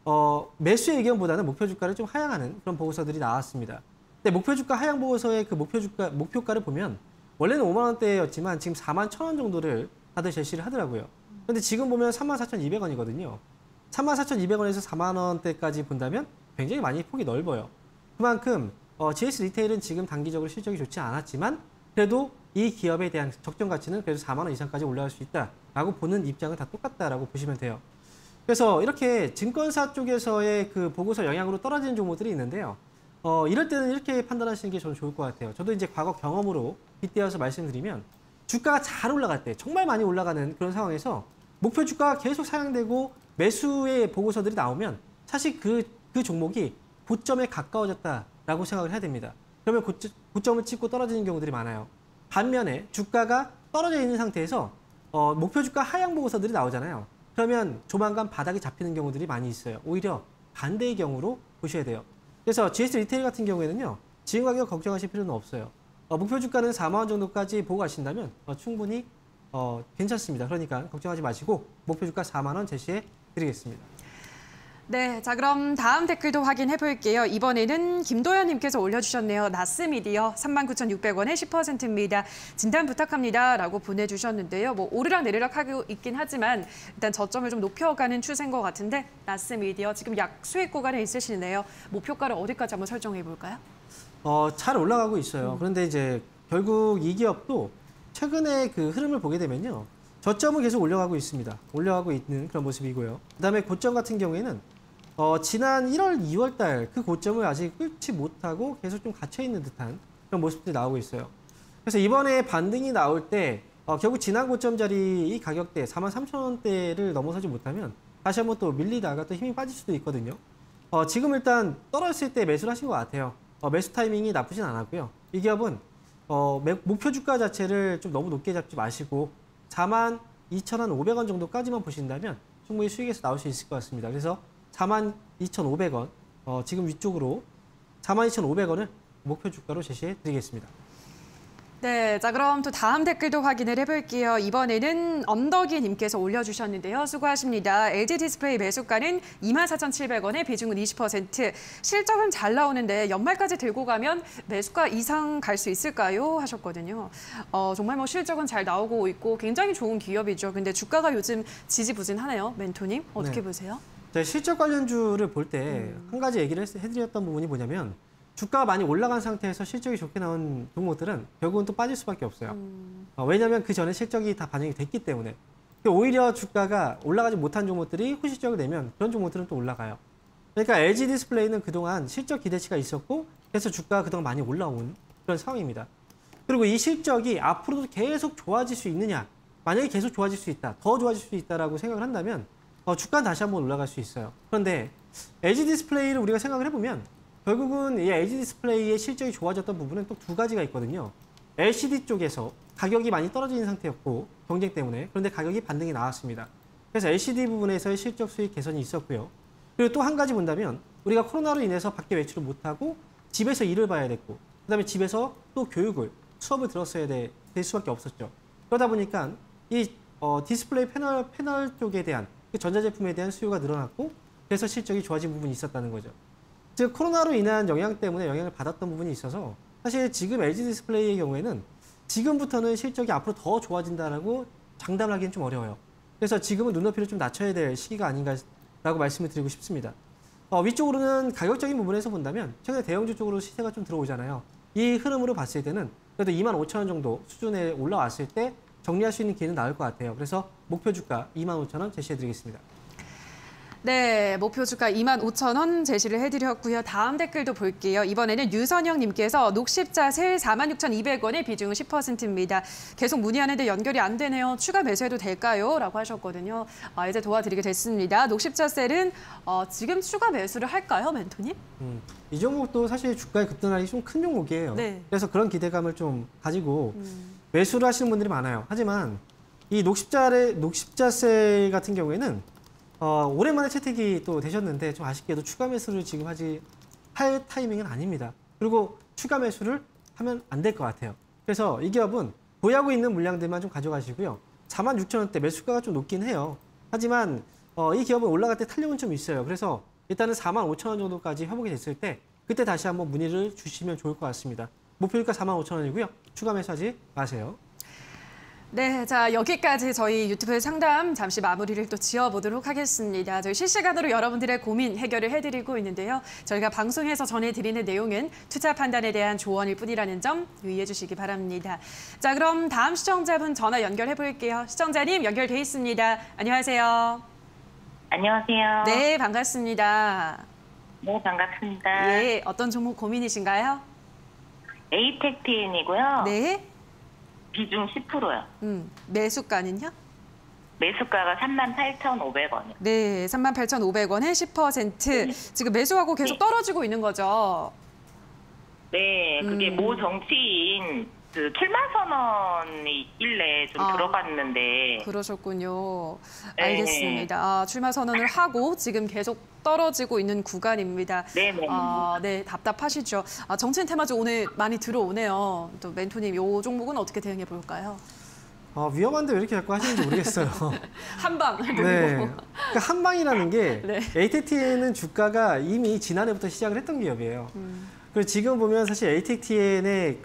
매수의 의견보다는 목표 주가를 좀 하향하는 그런 보고서들이 나왔습니다. 근데 목표 주가 하향 보고서의 그 목표가를 보면 원래는 5만 원대였지만 지금 4만 1천 원 정도를 다들 제시를 하더라고요. 그런데 지금 보면 34,200원이거든요. 34,200원에서 4만 원대까지 본다면 굉장히 많이 폭이 넓어요. 그만큼 GS 리테일은 지금 단기적으로 실적이 좋지 않았지만 그래도 이 기업에 대한 적정 가치는 그래도 4만 원 이상까지 올라갈 수 있다라고 보는 입장은 다 똑같다라고 보시면 돼요. 그래서 이렇게 증권사 쪽에서의 그 보고서 영향으로 떨어지는 종목들이 있는데요. 이럴 때는 이렇게 판단하시는 게 저는 좋을 것 같아요. 저도 이제 과거 경험으로 빗대어서 말씀드리면 주가가 잘 올라갈 때, 정말 많이 올라가는 그런 상황에서 목표 주가가 계속 상향되고 매수의 보고서들이 나오면 사실 그 종목이 고점에 가까워졌다라고 생각을 해야 됩니다. 그러면 고점을 찍고 떨어지는 경우들이 많아요. 반면에 주가가 떨어져 있는 상태에서 목표 주가 하향 보고서들이 나오잖아요. 그러면 조만간 바닥이 잡히는 경우들이 많이 있어요. 오히려 반대의 경우로 보셔야 돼요. 그래서 GS 리테일 같은 경우에는요. 지금 가격 걱정하실 필요는 없어요. 목표 주가는 4만 원 정도까지 보고 가신다면 충분히 괜찮습니다. 그러니까 걱정하지 마시고 목표 주가 4만 원 제시해 드리겠습니다. 네, 자 그럼 다음 댓글도 확인해 볼게요. 이번에는 김도현님께서 올려주셨네요. 나스미디어 39,600원에 10%입니다. 진단 부탁합니다. 라고 보내주셨는데요. 뭐 오르락 내리락 하고 있긴 하지만 일단 저점을 좀 높여가는 추세인 것 같은데 나스미디어 지금 약 수익 구간에 있으시네요. 목표가를 어디까지 한번 설정해 볼까요? 잘 올라가고 있어요. 그런데 이제 결국 이 기업도 최근에 그 흐름을 보게 되면요. 저점은 계속 올라가고 있습니다. 올라가고 있는 그런 모습이고요. 그다음에 고점 같은 경우에는 지난 1월, 2월 달 그 고점을 아직 뚫지 못하고 계속 좀 갇혀있는 듯한 그런 모습들이 나오고 있어요. 그래서 이번에 반등이 나올 때 결국 지난 고점 자리 이 가격대 43,000원대를 넘어서지 못하면 다시 한번 또 밀리다가 또 힘이 빠질 수도 있거든요. 지금 일단 떨어졌을 때 매수를 하신 것 같아요. 매수 타이밍이 나쁘진 않았고요. 이 기업은 목표 주가 자체를 좀 너무 높게 잡지 마시고 42,500원 정도까지만 보신다면 충분히 수익에서 나올 수 있을 것 같습니다. 그래서 42,500원, 지금 위쪽으로 42,500원을 목표 주가로 제시해 드리겠습니다. 네, 자 그럼 또 다음 댓글도 확인을 해볼게요. 이번에는 언덕이님께서 올려주셨는데요. 수고하십니다. LG 디스플레이 매수가는 24,700원에 비중은 20%. 실적은 잘 나오는데 연말까지 들고 가면 매수가 이상 갈 수 있을까요? 하셨거든요. 정말 뭐 실적은 잘 나오고 있고 굉장히 좋은 기업이죠. 근데 주가가 요즘 지지부진하네요. 멘토님, 어떻게 네. 보세요? 실적 관련주를 볼 때 한 가지 얘기를 해드렸던 부분이 뭐냐면 주가가 많이 올라간 상태에서 실적이 좋게 나온 종목들은 결국은 또 빠질 수밖에 없어요. 왜냐하면 그 전에 실적이 다 반영이 됐기 때문에. 오히려 주가가 올라가지 못한 종목들이 후실적을 내면 그런 종목들은 또 올라가요. 그러니까 LG 디스플레이는 그동안 실적 기대치가 있었고 그래서 주가가 그동안 많이 올라온 그런 상황입니다. 그리고 이 실적이 앞으로도 계속 좋아질 수 있느냐. 만약에 계속 좋아질 수 있다, 더 좋아질 수 있다라고 생각을 한다면 주가는 다시 한번 올라갈 수 있어요. 그런데 LG 디스플레이를 우리가 생각을 해보면 결국은 이 LG 디스플레이의 실적이 좋아졌던 부분은 또 두 가지가 있거든요. LCD 쪽에서 가격이 많이 떨어지는 상태였고 경쟁 때문에. 그런데 가격이 반등이 나왔습니다. 그래서 LCD 부분에서의 실적 수익 개선이 있었고요. 그리고 또 한 가지 본다면 우리가 코로나로 인해서 밖에 외출을 못하고 집에서 일을 봐야 됐고 그다음에 집에서 또 수업을 들었어야 될 수밖에 없었죠. 그러다 보니까 이 디스플레이 패널 쪽에 대한 전자제품에 대한 수요가 늘어났고 그래서 실적이 좋아진 부분이 있었다는 거죠. 즉 코로나로 인한 영향 때문에 영향을 받았던 부분이 있어서 사실 지금 LG 디스플레이의 경우에는 지금부터는 실적이 앞으로 더 좋아진다라고 장담을 하기는 좀 어려워요. 그래서 지금은 눈높이를 좀 낮춰야 될 시기가 아닌가 라고 말씀을 드리고 싶습니다. 위쪽으로는 가격적인 부분에서 본다면 최근에 대형주 쪽으로 시세가 좀 들어오잖아요. 이 흐름으로 봤을 때는 그래도 25,000원 정도 수준에 올라왔을 때 정리할 수 있는 기회는 나을 것 같아요. 그래서 목표 주가 25,000원 제시해드리겠습니다. 네, 목표 주가 25,000원 제시를 해드렸고요. 다음 댓글도 볼게요. 이번에는 유선영님께서 녹십자셀 46,200원의 비중은 10%입니다. 계속 문의하는데 연결이 안 되네요. 추가 매수해도 될까요? 라고 하셨거든요. 이제 도와드리게 됐습니다. 녹십자셀은 지금 추가 매수를 할까요, 멘토님? 이 종목도 사실 주가의 급등폭이 좀 큰 종목이에요. 네. 그래서 그런 기대감을 좀 가지고 매수를 하시는 분들이 많아요. 하지만 이 녹십자셀 같은 경우에는 오랜만에 채택이 또 되셨는데 좀 아쉽게도 추가 매수를 지금 할 타이밍은 아닙니다. 그리고 추가 매수를 하면 안 될 것 같아요. 그래서 이 기업은 보유하고 있는 물량들만 좀 가져가시고요. 46,000원대 매수가가 좀 높긴 해요. 하지만 이 기업은 올라갈 때 탄력은 좀 있어요. 그래서 일단은 45,000원 정도까지 회복이 됐을 때 그때 다시 한번 문의를 주시면 좋을 것 같습니다. 목표유가 45,000원이고요. 추가 매수하지 마세요. 네, 자 여기까지 저희 유튜브 상담 잠시 마무리를 또 지어보도록 하겠습니다. 저희 실시간으로 여러분들의 고민 해결을 해드리고 있는데요. 저희가 방송에서 전해드리는 내용은 투자 판단에 대한 조언일 뿐이라는 점 유의해 주시기 바랍니다. 자, 그럼 다음 시청자분 전화 연결해 볼게요. 시청자님 연결돼 있습니다. 안녕하세요. 안녕하세요. 네, 반갑습니다. 네, 반갑습니다. 예, 어떤 종목 고민이신가요? 에이텍TN이고요. 네. 비중 10%요. 매수가는요? 매수가가 38,500원이요. 네, 38,500원에 10%. 지금 매수하고 계속 떨어지고 있는 거죠? 네, 그게 모 정치인 그 출마 선언이 있길래 좀 들어갔는데. 그러셨군요. 네. 알겠습니다. 출마 선언을 하고 지금 계속 떨어지고 있는 구간입니다. 네네. 네, 답답하시죠. 정치인 테마주 오늘 많이 들어오네요. 또 멘토님, 이 종목은 어떻게 대응해 볼까요? 위험한데 왜 이렇게 자꾸 하시는지 모르겠어요. 한방. 네. 그러니까 한방이라는 게 네. ATTN은 주가가 이미 지난해부터 시작을 했던 기업이에요. 그리고 지금 보면 사실 ATTN의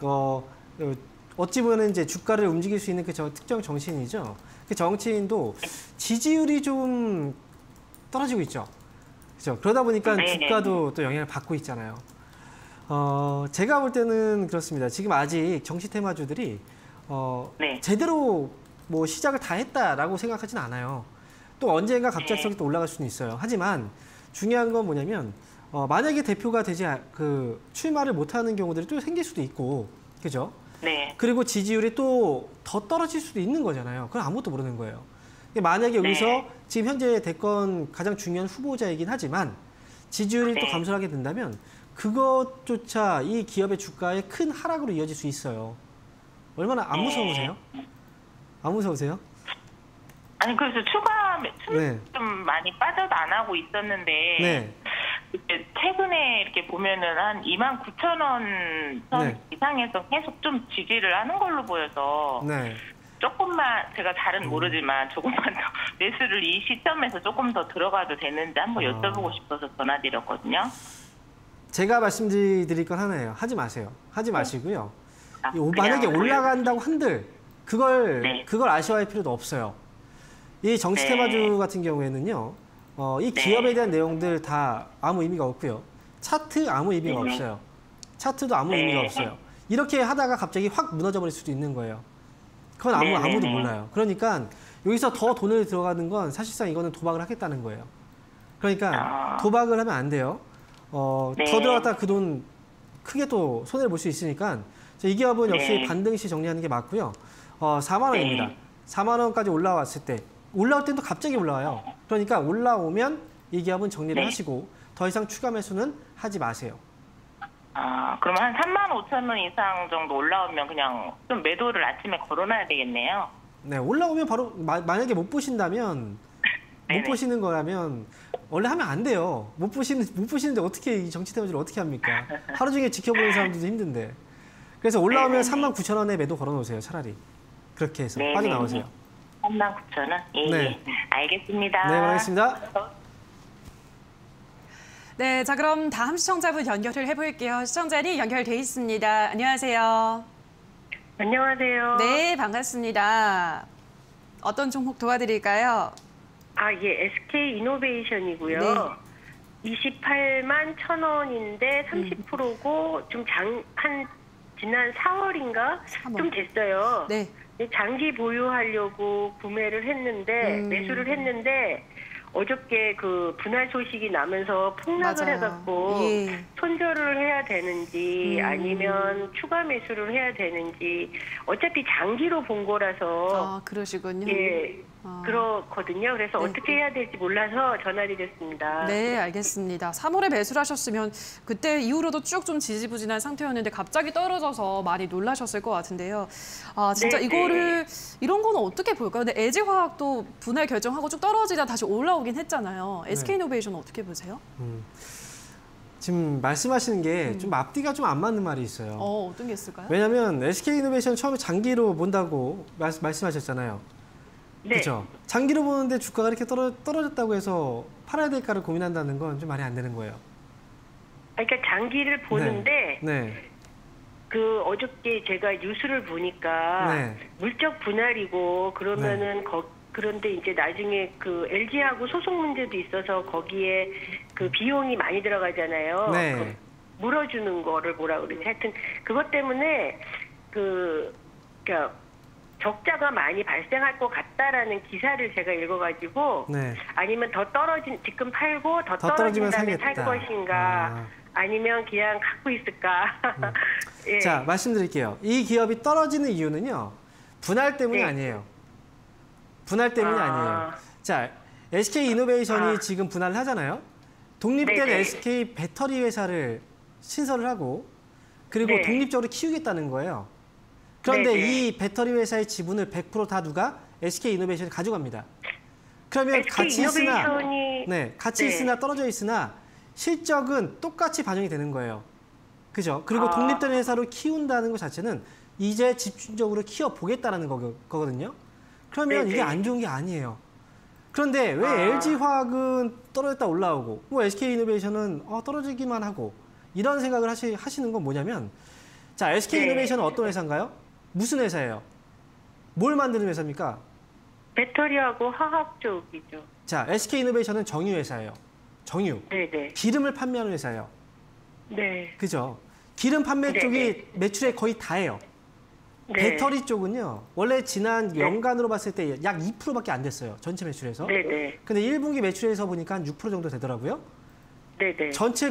어찌 보면 이제 주가를 움직일 수 있는 그 특정 정치인이죠. 그 정치인도 지지율이 좀 떨어지고 있죠. 그렇죠. 그러다 보니까 주가도 또 영향을 받고 있잖아요. 제가 볼 때는 그렇습니다. 지금 아직 정치 테마주들이 제대로 뭐 시작을 다 했다라고 생각하진 않아요. 또 언젠가 갑작스럽게 또 올라갈 수는 있어요. 하지만 중요한 건 뭐냐면 만약에 대표가 되지 출마를 못하는 경우들이 또 생길 수도 있고, 그죠? 네. 그리고 지지율이 또 더 떨어질 수도 있는 거잖아요. 그건 아무것도 모르는 거예요. 만약에 여기서 지금 현재 대권 가장 중요한 후보자이긴 하지만 지지율이 또 감소를 하게 된다면 그것조차 이 기업의 주가의 큰 하락으로 이어질 수 있어요. 얼마나 안 무서우세요? 안 무서우세요? 아니, 그래서 추가 좀 많이 빠져도 안 하고 있었는데 최근에 이렇게 보면은 한 29,000원 선 이상에서 계속 좀 지지를 하는 걸로 보여서 조금만, 제가 잘은 모르지만 조금만 더 매수를 이 시점에서 조금 더 들어가도 되는지 한번 여쭤보고 싶어서 전화드렸거든요. 제가 말씀드릴 건 하나예요. 하지 마세요. 하지 마시고요. 만약에 올라간다고 한들 그걸 아쉬워할 필요도 없어요. 이 정치 테마주 같은 경우에는요. 이 기업에 대한 내용들 다 아무 의미가 없고요. 차트 아무 의미가 없어요. 차트도 아무 의미가 없어요. 이렇게 하다가 갑자기 확 무너져 버릴 수도 있는 거예요. 그건 아무도 몰라요. 그러니까 여기서 더 돈을 들어가는 건 사실상 이거는 도박을 하겠다는 거예요. 그러니까 도박을 하면 안 돼요. 더 들어갔다가 그 돈 크게 또 손해를 볼 수 있으니까 이 기업은 역시 반등 시 정리하는 게 맞고요. 4만 원입니다. 4만 원까지 올라왔을 때 올라올 때도 갑자기 올라와요. 그러니까 올라오면 이 기업은 정리를 하시고 더 이상 추가 매수는 하지 마세요. 그러면 한 35,000원 이상 정도 올라오면 그냥 좀 매도를 아침에 걸어놔야 되겠네요. 네, 올라오면 바로 만약에 못 보신다면 못 보시는 거라면 원래 하면 안 돼요. 못 보시는데 어떻게 이 정치 테마주를 어떻게 합니까? 하루 종일 지켜보는 사람들도 힘든데. 그래서 올라오면 39,000원에 매도 걸어놓으세요. 차라리 그렇게 해서 빠져나오세요. 39,000원? 예. 알겠습니다. 네, 알겠습니다. 네, 자 그럼 다음 시청자분 연결을 해볼게요. 시청자님 연결돼 있습니다. 안녕하세요. 안녕하세요. 네, 반갑습니다. 어떤 종목 도와드릴까요? 예, SK 이노베이션이고요. 네. 28만 1,000원인데 30%고 좀 지난 4월인가 3월. 좀 됐어요. 네. 장기 보유하려고 구매를 했는데 매수를 했는데 어저께 그 분할 소식이 나면서 폭락을 맞아요. 해갖고 예. 손절을 해야 되는지 아니면 추가 매수를 해야 되는지 어차피 장기로 본 거라서 그러시군요. 예 그렇거든요. 그래서 네. 어떻게 해야 될지 몰라서 전화드렸습니다. 네, 알겠습니다. 3월에 매수를 하셨으면 그때 이후로도 쭉 좀 지지부진한 상태였는데 갑자기 떨어져서 많이 놀라셨을 것 같은데요. 진짜 네, 이거를 이런 거는 어떻게 볼까요? 근데 LG화학도 분할 결정하고 쭉 떨어지다 다시 올라오긴 했잖아요. SK이노베이션은 어떻게 보세요? 지금 말씀하시는 게 좀 앞뒤가 좀 안 맞는 말이 있어요. 어떤 게 있을까요? 왜냐하면 SK이노베이션 처음에 장기로 본다고 말씀하셨잖아요. 네. 그렇죠. 장기로 보는데 주가가 이렇게 떨어졌다고 해서 팔아야 될까를 고민한다는 건 좀 말이 안 되는 거예요. 그러니까 장기를 보는데 네. 그 어저께 제가 뉴스를 보니까 네. 물적 분할이고 그러면은 그런데 이제 나중에 그 LG하고 소송 문제도 있어서 거기에 그 비용이 많이 들어가잖아요. 네. 그 물어주는 거를 뭐라 그러지? 하여튼 그것 때문에 그러니까 적자가 많이 발생할 것 같다라는 기사를 제가 읽어가지고 네. 아니면 지금 팔고 더 떨어지면 떨어진 다음에 살 사겠다. 것인가 아니면 그냥 갖고 있을까. 예. 자, 말씀드릴게요. 이 기업이 떨어지는 이유는요. 분할 때문이 네. 아니에요. 분할 때문이 아니에요. 자, SK이노베이션이 지금 분할을 하잖아요. 독립된 네네. SK 배터리 회사를 신설을 하고 그리고 네. 독립적으로 키우겠다는 거예요. 그런데 네네. 이 배터리 회사의 지분을 100% 다 누가 SK이노베이션이 가져갑니다. 그러면 같이 있으나 같이 네. 있으나 떨어져 있으나 실적은 똑같이 반영이 되는 거예요. 그죠? 그리고 독립된 회사로 키운다는 것 자체는 이제 집중적으로 키워보겠다는 거거든요. 그러면 이게 안 좋은 게 아니에요. 그런데 왜 LG화학은 떨어졌다 올라오고 뭐 SK이노베이션은 떨어지기만 하고 이런 생각을 하시는 건 뭐냐면 자, SK이노베이션은 어떤 회사인가요? 무슨 회사예요? 뭘 만드는 회사입니까? 배터리하고 화학 쪽이죠. 자, SK이노베이션은 정유 회사예요. 정유. 네네. 기름을 판매하는 회사예요. 네. 그죠? 기름 판매 네네. 쪽이 매출의 거의 다예요. 네. 배터리 쪽은요. 원래 지난 연간으로 봤을 때 약 2%밖에 안 됐어요. 전체 매출에서. 네네. 근데 1분기 매출에서 보니까 한 6% 정도 되더라고요. 네네. 전체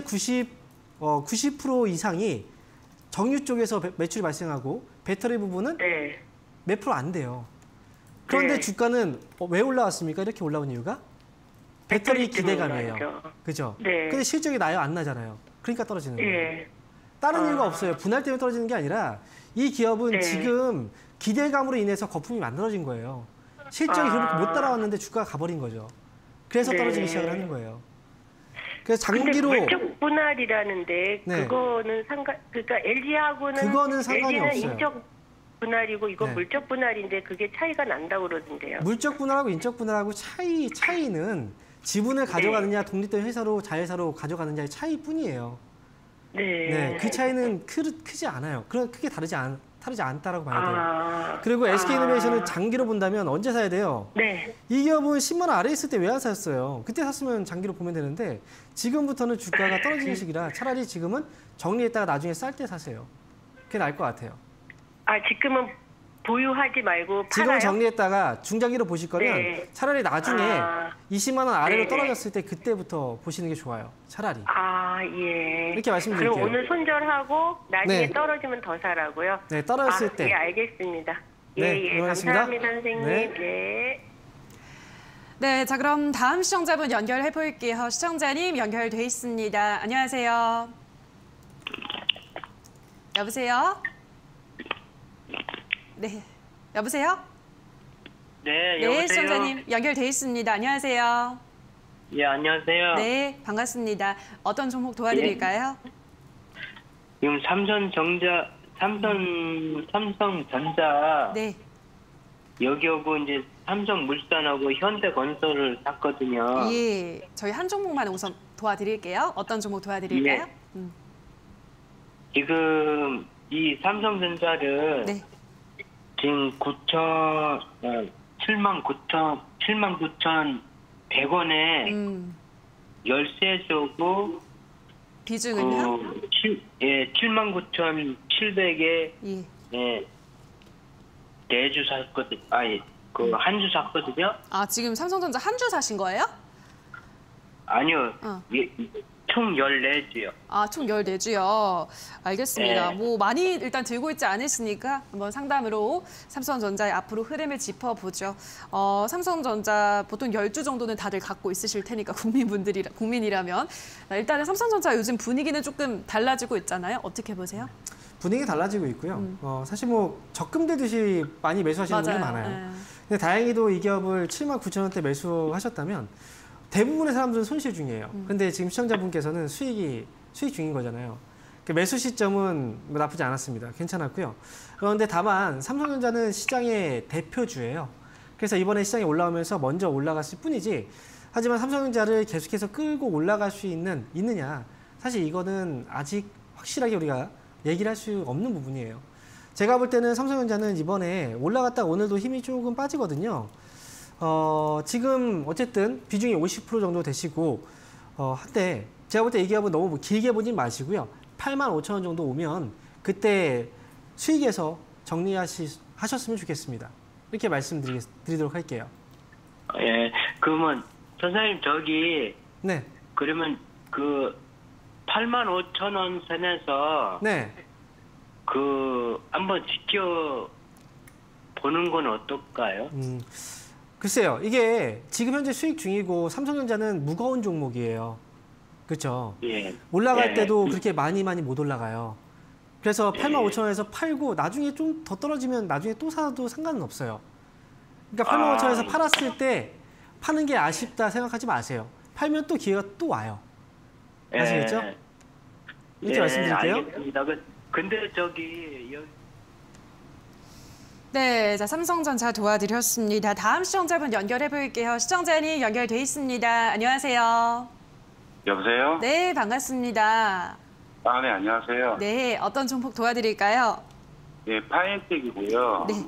90% 이상이 정유 쪽에서 매출이 발생하고 배터리 부분은 네. 몇 프로 안 돼요. 그런데 네. 주가는 왜 올라왔습니까? 이렇게 올라온 이유가? 배터리 때문에 기대감이에요. 올라왔죠. 그죠? 네. 근데 실적이 나요? 안 나잖아요. 그러니까 떨어지는 거예요. 예. 다른 이유가 없어요. 분할 때문에 떨어지는 게 아니라 이 기업은 네. 지금 기대감으로 인해서 거품이 만들어진 거예요. 실적이 그렇게 못 따라왔는데 주가가 가버린 거죠. 그래서 네. 떨어지기 시작을 하는 거예요. 그래서 근데 장기로 물적 분할이라는데 네. 그거는 그러니까 LG하고는 그거는 상관이 LG는 없어요. 인적 분할이고 이건 네. 물적 분할인데 그게 차이가 난다고 그러던데요. 물적 분할하고 인적 분할하고 차이는 지분을 가져가느냐 독립된 회사로 자회사로 가져가느냐의 차이뿐이에요. 네. 그 차이는 크지 않아요. 크게 다르지 않다라고 봐야 돼요. 아. 그리고 SK이노베이션은 장기로 본다면 언제 사야 돼요? 네. 이 기업은 10만 원 아래 있을 때 왜 안 샀어요? 그때 샀으면 장기로 보면 되는데 지금부터는 주가가 떨어지는 시기라 차라리 지금은 정리했다가 나중에 쌀 때 사세요. 그게 나을 것 같아요. 지금은 보유하지 말고 지금 팔아요? 정리했다가 중장기로 보실 거면 네. 차라리 나중에 20만 원 아래로 네네. 떨어졌을 때 그때부터 보시는 게 좋아요. 차라리. 예. 이렇게 말씀드릴게요. 그럼 오늘 손절하고 나중에 네. 떨어지면 더 사라고요? 네, 떨어졌을 때. 예, 알겠습니다. 네, 예, 고맙습니다. 감사합니다, 선생님. 네. 네. 네, 자 그럼 다음 시청자분 연결해 볼게요. 시청자님 연결돼 있습니다. 안녕하세요. 여보세요? 네, 여보세요? 네, 네, 여보세요. 시청자님 연결돼 있습니다. 안녕하세요. 예, 안녕하세요. 네, 반갑습니다. 어떤 종목 도와드릴까요? 지금 삼성전자 네, 여기하고 이제 삼성물산하고 현대건설을 샀거든요. 예, 저희 한 종목만 우선 도와드릴게요. 어떤 종목 도와드릴까요? 네. 지금 이 삼성전자를 네, 지금 7만 9천 100원에 열세 주고 비중은요? 79,700에 예. 네 주 샀거든요. 한 주 샀거든요. 아, 지금 삼성전자 한 주 사신 거예요? 아니요. 총 14주요. 아, 총 14주요. 알겠습니다. 네. 뭐 많이 일단 들고 있지 않으시니까 한번 상담으로 삼성전자의 앞으로 흐름을 짚어보죠. 삼성전자 보통 10주 정도는 다들 갖고 있으실 테니까 국민이라면. 일단은 삼성전자 요즘 분위기는 조금 달라지고 있잖아요. 어떻게 보세요? 분위기 달라지고 있고요. 사실 뭐 적금 들듯이 많이 매수하시는 분이 많아요. 네. 근데 다행히도 이 기업을 79,000원대 매수하셨다면 대부분의 사람들은 손실 중이에요. 근데 지금 시청자분께서는 수익 중인 거잖아요. 매수 시점은 뭐 나쁘지 않았습니다. 괜찮았고요. 그런데 다만 삼성전자는 시장의 대표주예요. 그래서 이번에 시장에 올라오면서 먼저 올라갔을 뿐이지, 하지만 삼성전자를 계속해서 끌고 올라갈 수 있느냐, 사실 이거는 아직 확실하게 우리가 얘기를 할 수 없는 부분이에요. 제가 볼 때는 삼성전자는 이번에 올라갔다가 오늘도 힘이 조금 빠지거든요. 지금 어쨌든 비중이 50% 정도 되시고, 한때 제가 볼 때 이 기업은 너무 길게 보진 마시고요. 85,000원 정도 오면 그때 수익에서 정리하셨으면 좋겠습니다. 이렇게 말씀드리도록 할게요. 예, 그러면 선생님 네. 그러면 그 85,000원 선에서 네. 한번 지켜보는 건 어떨까요? 글쎄요. 이게 지금 현재 수익 중이고 삼성전자는 무거운 종목이에요. 그렇죠? 예. 올라갈 때도 그렇게 많이 못 올라가요. 그래서 85,000원에서 팔고 나중에 좀 더 떨어지면 나중에 또 사도 상관은 없어요. 그러니까 85,000원에서 팔았을 때 파는 게 아쉽다 생각하지 마세요. 팔면 또 기회가 또 와요. 아시겠죠? 이렇게 말씀드릴게요. 알겠습니다. 근데 네, 자, 삼성전자 도와드렸습니다. 다음 시청자분 연결해 볼게요. 시청자님 연결돼 있습니다. 안녕하세요. 여보세요? 네, 반갑습니다. 네, 안녕하세요. 네, 어떤 종목 도와드릴까요? 예, 파인텍이고요. 네.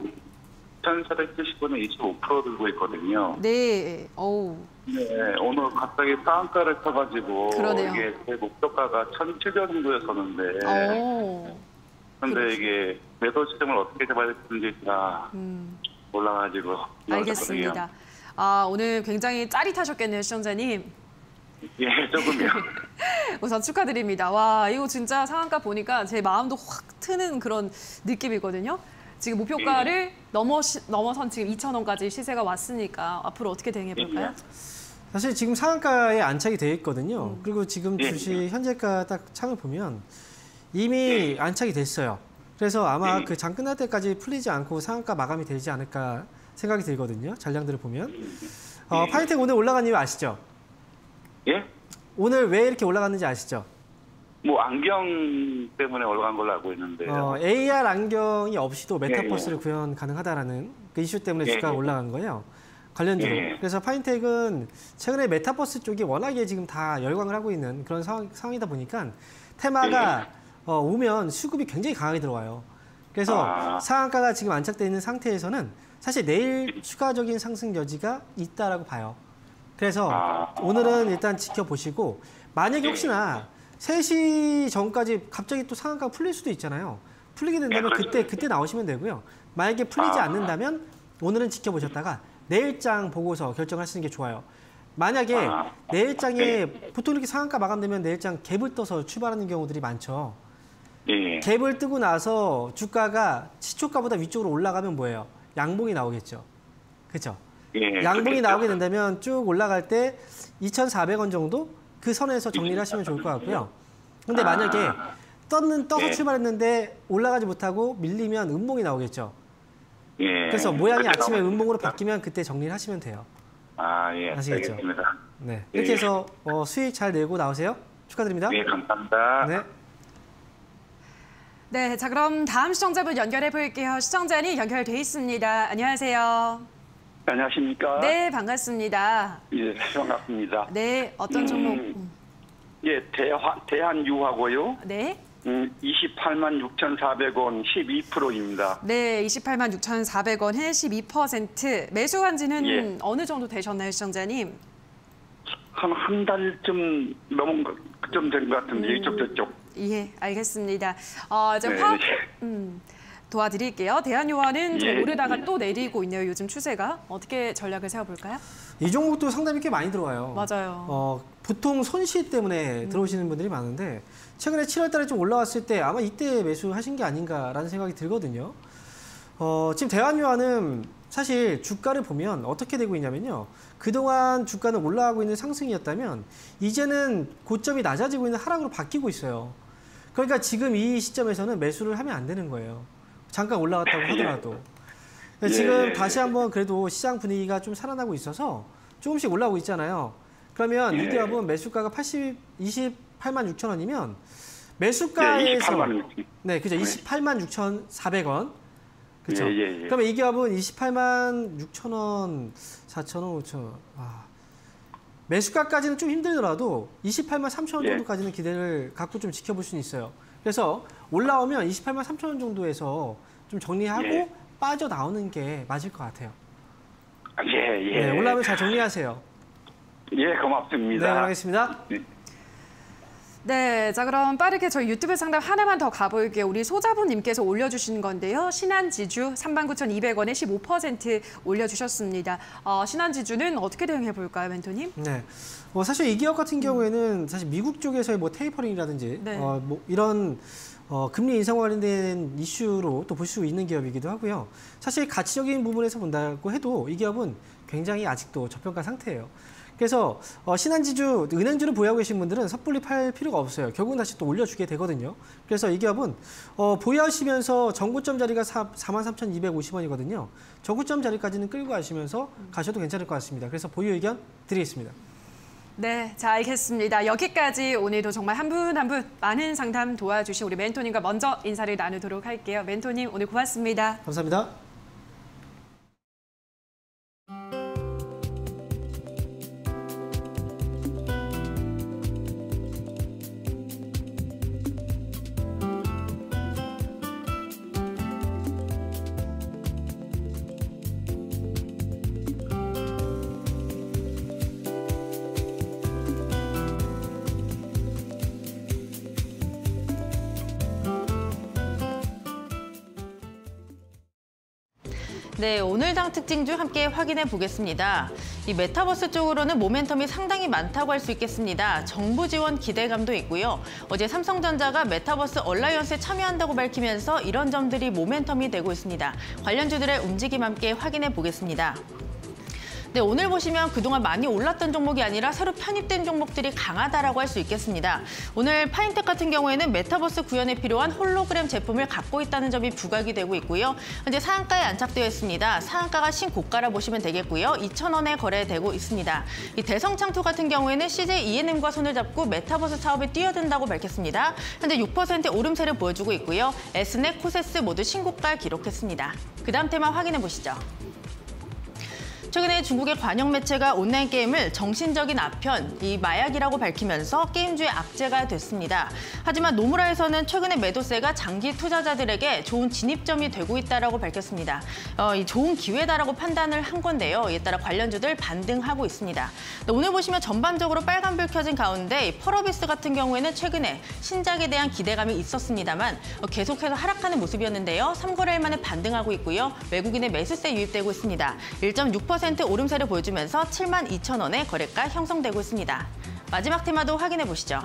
1,470원에 25% 들고 있거든요. 네, 어우. 네, 오늘 갑자기 상한가를 쳐가지고 그러네요. 이게 제 목표가가 1,700원 정도였었는데 오. 근데 이게 매도 시점을 어떻게 잡아야 될지 다 몰라가지고 알겠습니다. 아, 오늘 굉장히 짜릿하셨겠네요, 시청자님. 예, 조금요. 우선 축하드립니다. 와, 이거 진짜 상한가 보니까 제 마음도 확 트는 그런 느낌이거든요. 지금 목표가를 넘어선 지금 2,000원까지 시세가 왔으니까 앞으로 어떻게 대응해볼까요? 사실 지금 상한가에 안착이 되어 있거든요. 그리고 지금 주식 현재가 딱 창을 보면 이미 안착이 됐어요. 그래서 아마 그 장 끝날 때까지 풀리지 않고 상한가 마감이 되지 않을까 생각이 들거든요. 잔량들을 보면. 파인텍 오늘 올라간 이유 아시죠? 예? 오늘 왜 이렇게 올라갔는지 아시죠? 뭐 안경 때문에 올라간 걸로 알고 있는데요. AR 안경이 없이도 메타버스를 구현 가능하다라는 그 이슈 때문에 주가가 올라간 거예요. 관련주로. 그래서 파인텍은 최근에 메타버스 쪽이 워낙에 지금 다 열광을 하고 있는 그런 상황이다 보니까 테마가 오면 수급이 굉장히 강하게 들어와요. 그래서 상한가가 지금 안착되어 있는 상태에서는 사실 내일 추가적인 상승 여지가 있다라고 봐요. 그래서 오늘은 일단 지켜보시고 만약에 혹시나 3시 전까지 갑자기 또 상한가가 풀릴 수도 있잖아요. 풀리게 된다면 그때 나오시면 되고요. 만약에 풀리지 않는다면 오늘은 지켜보셨다가 내일장 보고서 결정하시는 게 좋아요. 만약에 내일장에 보통 이렇게 상한가 마감되면 내일장 갭을 떠서 출발하는 경우들이 많죠. 갭을 뜨고 나서 주가가 시초가보다 위쪽으로 올라가면 뭐예요? 양봉이 나오겠죠. 그렇죠? 양봉이 나오게 된다면 쭉 올라갈 때 2,400원 정도 그 선에서 정리를 하시면 좋을 것 같고요. 근데 만약에 떠서 출발했는데 올라가지 못하고 밀리면 음봉이 나오겠죠. 그래서 모양이 아침에 음봉으로 바뀌면 그때 정리를 하시면 돼요. 아시겠죠? 알겠습니다. 네. 이렇게 해서 수익 잘 내고 나오세요. 축하드립니다. 네, 감사합니다. 네. 네, 자, 그럼 다음 시청자분 연결해 볼게요. 시청자님 연결돼 있습니다. 안녕하세요. 안녕하십니까? 네, 반갑습니다. 예, 반갑습니다. 네, 어떤 종목? 예, 대한유화고요. 네. 286,400원 12%입니다. 네, 286,400원에 12%. 매수한 지는 어느 정도 되셨나요, 시청자님? 한 달쯤 넘은 좀 된 것 같은데 이쪽 저쪽. 예, 알겠습니다. 이제 네. 화학 도와드릴게요. 대한유화는 좀 예. 오르다가 또 내리고 있네요. 요즘 추세가. 어떻게 전략을 세워볼까요? 이 종목도 상당히 꽤 많이 들어와요. 맞아요. 보통 손실 때문에 들어오시는 분들이 많은데 최근에 7월 달에 좀 올라왔을 때 아마 이때 매수하신 게 아닌가라는 생각이 들거든요. 지금 대한유화는 사실 주가를 보면 어떻게 되고 있냐면요. 그동안 주가는 올라가고 있는 상승이었다면 이제는 고점이 낮아지고 있는 하락으로 바뀌고 있어요. 그러니까 지금 이 시점에서는 매수를 하면 안 되는 거예요. 잠깐 올라갔다고 하더라도. 지금 다시 한번 그래도 시장 분위기가 좀 살아나고 있어서 조금씩 올라오고 있잖아요. 그러면 이 기업은 매수가가 28만 6천 원이면 매수가에서 28만 6천. 네, 그죠. 28만 6,400원. 그렇죠. 예. 그러면 이 기업은 28만 6천 원, 4천 원, 5천 원. 매수가까지는 좀 힘들더라도 28만 3천 원 정도까지는 기대를 갖고 좀 지켜볼 수는 있어요. 그래서 올라오면 28만 3천 원 정도에서 좀 정리하고 빠져나오는 게 맞을 것 같아요. 예. 네, 올라오면 잘 정리하세요. 예, 고맙습니다. 네, 알겠습니다. 네, 자 그럼 빠르게 저희 유튜브 상담 하나만 더 가볼게요. 우리 소자분님께서 올려주신 건데요. 신한지주 39,200원에 15% 올려주셨습니다. 신한지주는 어떻게 대응해볼까요, 멘토님? 네, 사실 이 기업 같은 경우에는 사실 미국 쪽에서의 테이퍼링이라든지 네. 이런 금리 인상 관련된 이슈로 또 볼 수 있는 기업이기도 하고요. 사실 가치적인 부분에서 본다고 해도 이 기업은 굉장히 아직도 저평가 상태예요. 그래서 신한지주, 은행주를 보유하고 계신 분들은 섣불리 팔 필요가 없어요. 결국은 다시 또 올려주게 되거든요. 그래서 이 기업은 보유하시면서 전고점 자리가 43,250원이거든요. 저고점 자리까지는 끌고 가시면서 가셔도 괜찮을 것 같습니다. 그래서 보유 의견 드리겠습니다. 네, 자 알겠습니다. 여기까지 오늘도 정말 한 분 한 분 많은 상담 도와주신 우리 멘토님과 먼저 인사를 나누도록 할게요. 멘토님 오늘 고맙습니다. 감사합니다. 네, 오늘 장 특징 중 함께 확인해 보겠습니다. 이 메타버스 쪽으로는 모멘텀이 상당히 많다고 할 수 있겠습니다. 정부 지원 기대감도 있고요. 어제 삼성전자가 메타버스 얼라이언스에 참여한다고 밝히면서 이런 점들이 모멘텀이 되고 있습니다. 관련주들의 움직임 함께 확인해 보겠습니다. 네, 오늘 보시면 그동안 많이 올랐던 종목이 아니라 새로 편입된 종목들이 강하다라고 할 수 있겠습니다. 오늘 파인텍 같은 경우에는 메타버스 구현에 필요한 홀로그램 제품을 갖고 있다는 점이 부각이 되고 있고요. 현재 상한가에 안착되어 있습니다. 상한가가 신고가라 보시면 되겠고요. 2,000원에 거래되고 있습니다. 이 대성창투 같은 경우에는 CJ E&M과 손을 잡고 메타버스 사업에 뛰어든다고 밝혔습니다. 현재 6% 오름세를 보여주고 있고요. S넷, 코세스 모두 신고가 기록했습니다. 그 다음 테마 확인해 보시죠. 최근에 중국의 관영 매체가 온라인 게임을 정신적인 아편, 이 마약이라고 밝히면서 게임주의 악재가 됐습니다. 하지만 노무라에서는 최근에 매도세가 장기 투자자들에게 좋은 진입점이 되고 있다라고 밝혔습니다. 이 좋은 기회다라고 판단을 한 건데요. 이에 따라 관련주들 반등하고 있습니다. 오늘 보시면 전반적으로 빨간불 켜진 가운데 이 펄어비스 같은 경우에는 최근에 신작에 대한 기대감이 있었습니다만 계속해서 하락하는 모습이었는데요. 3거래일 만에 반등하고 있고요. 외국인의 매수세 유입되고 있습니다. 1.6% 오름세를 보여주면서 72,000원의 거래가 형성되고 있습니다. 마지막 테마도 확인해 보시죠.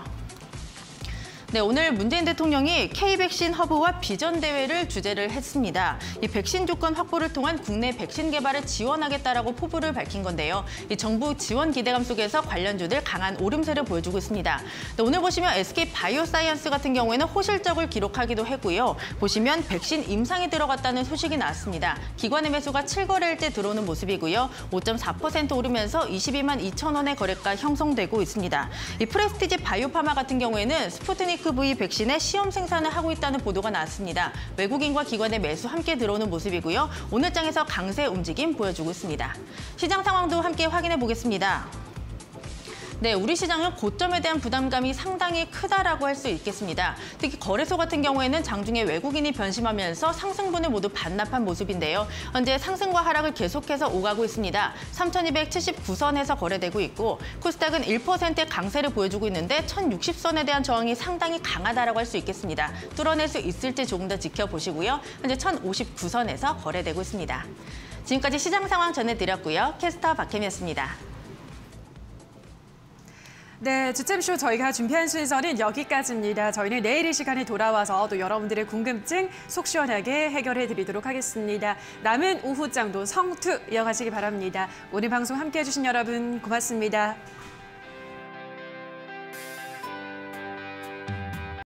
네, 오늘 문재인 대통령이 K-백신 허브와 비전 대회를 주재를 했습니다. 이 백신 조건 확보를 통한 국내 백신 개발을 지원하겠다라고 포부를 밝힌 건데요. 이 정부 지원 기대감 속에서 관련주들 강한 오름세를 보여주고 있습니다. 네, 오늘 보시면 SK 바이오사이언스 같은 경우에는 호실적을 기록하기도 했고요. 보시면 백신 임상이 들어갔다는 소식이 나왔습니다. 기관의 매수가 7거래일 때 들어오는 모습이고요. 5.4% 오르면서 22만 2,000원의 거래가 형성되고 있습니다. 이 프레스티지 바이오파마 같은 경우에는 스푸트니크 V 백신의 시험 생산을 하고 있다는 보도가 나왔습니다. 외국인과 기관의 매수 함께 들어오는 모습이고요. 오늘 장에서 강세 움직임 보여주고 있습니다. 시장 상황도 함께 확인해 보겠습니다. 네, 우리 시장은 고점에 대한 부담감이 상당히 크다라고 할 수 있겠습니다. 특히 거래소 같은 경우에는 장중에 외국인이 변심하면서 상승분을 모두 반납한 모습인데요. 현재 상승과 하락을 계속해서 오가고 있습니다. 3,279선에서 거래되고 있고 코스닥은 1%의 강세를 보여주고 있는데 1,060선에 대한 저항이 상당히 강하다라고 할 수 있겠습니다. 뚫어낼 수 있을지 조금 더 지켜보시고요. 현재 1,059선에서 거래되고 있습니다. 지금까지 시장 상황 전해드렸고요. 캐스터 박혜미였습니다. 네, 주챔쇼 저희가 준비한 순서는 여기까지입니다. 저희는 내일 이 시간에 돌아와서 또 여러분들의 궁금증 속 시원하게 해결해 드리도록 하겠습니다. 남은 오후장도 성투 이어가시기 바랍니다. 오늘 방송 함께해 주신 여러분 고맙습니다.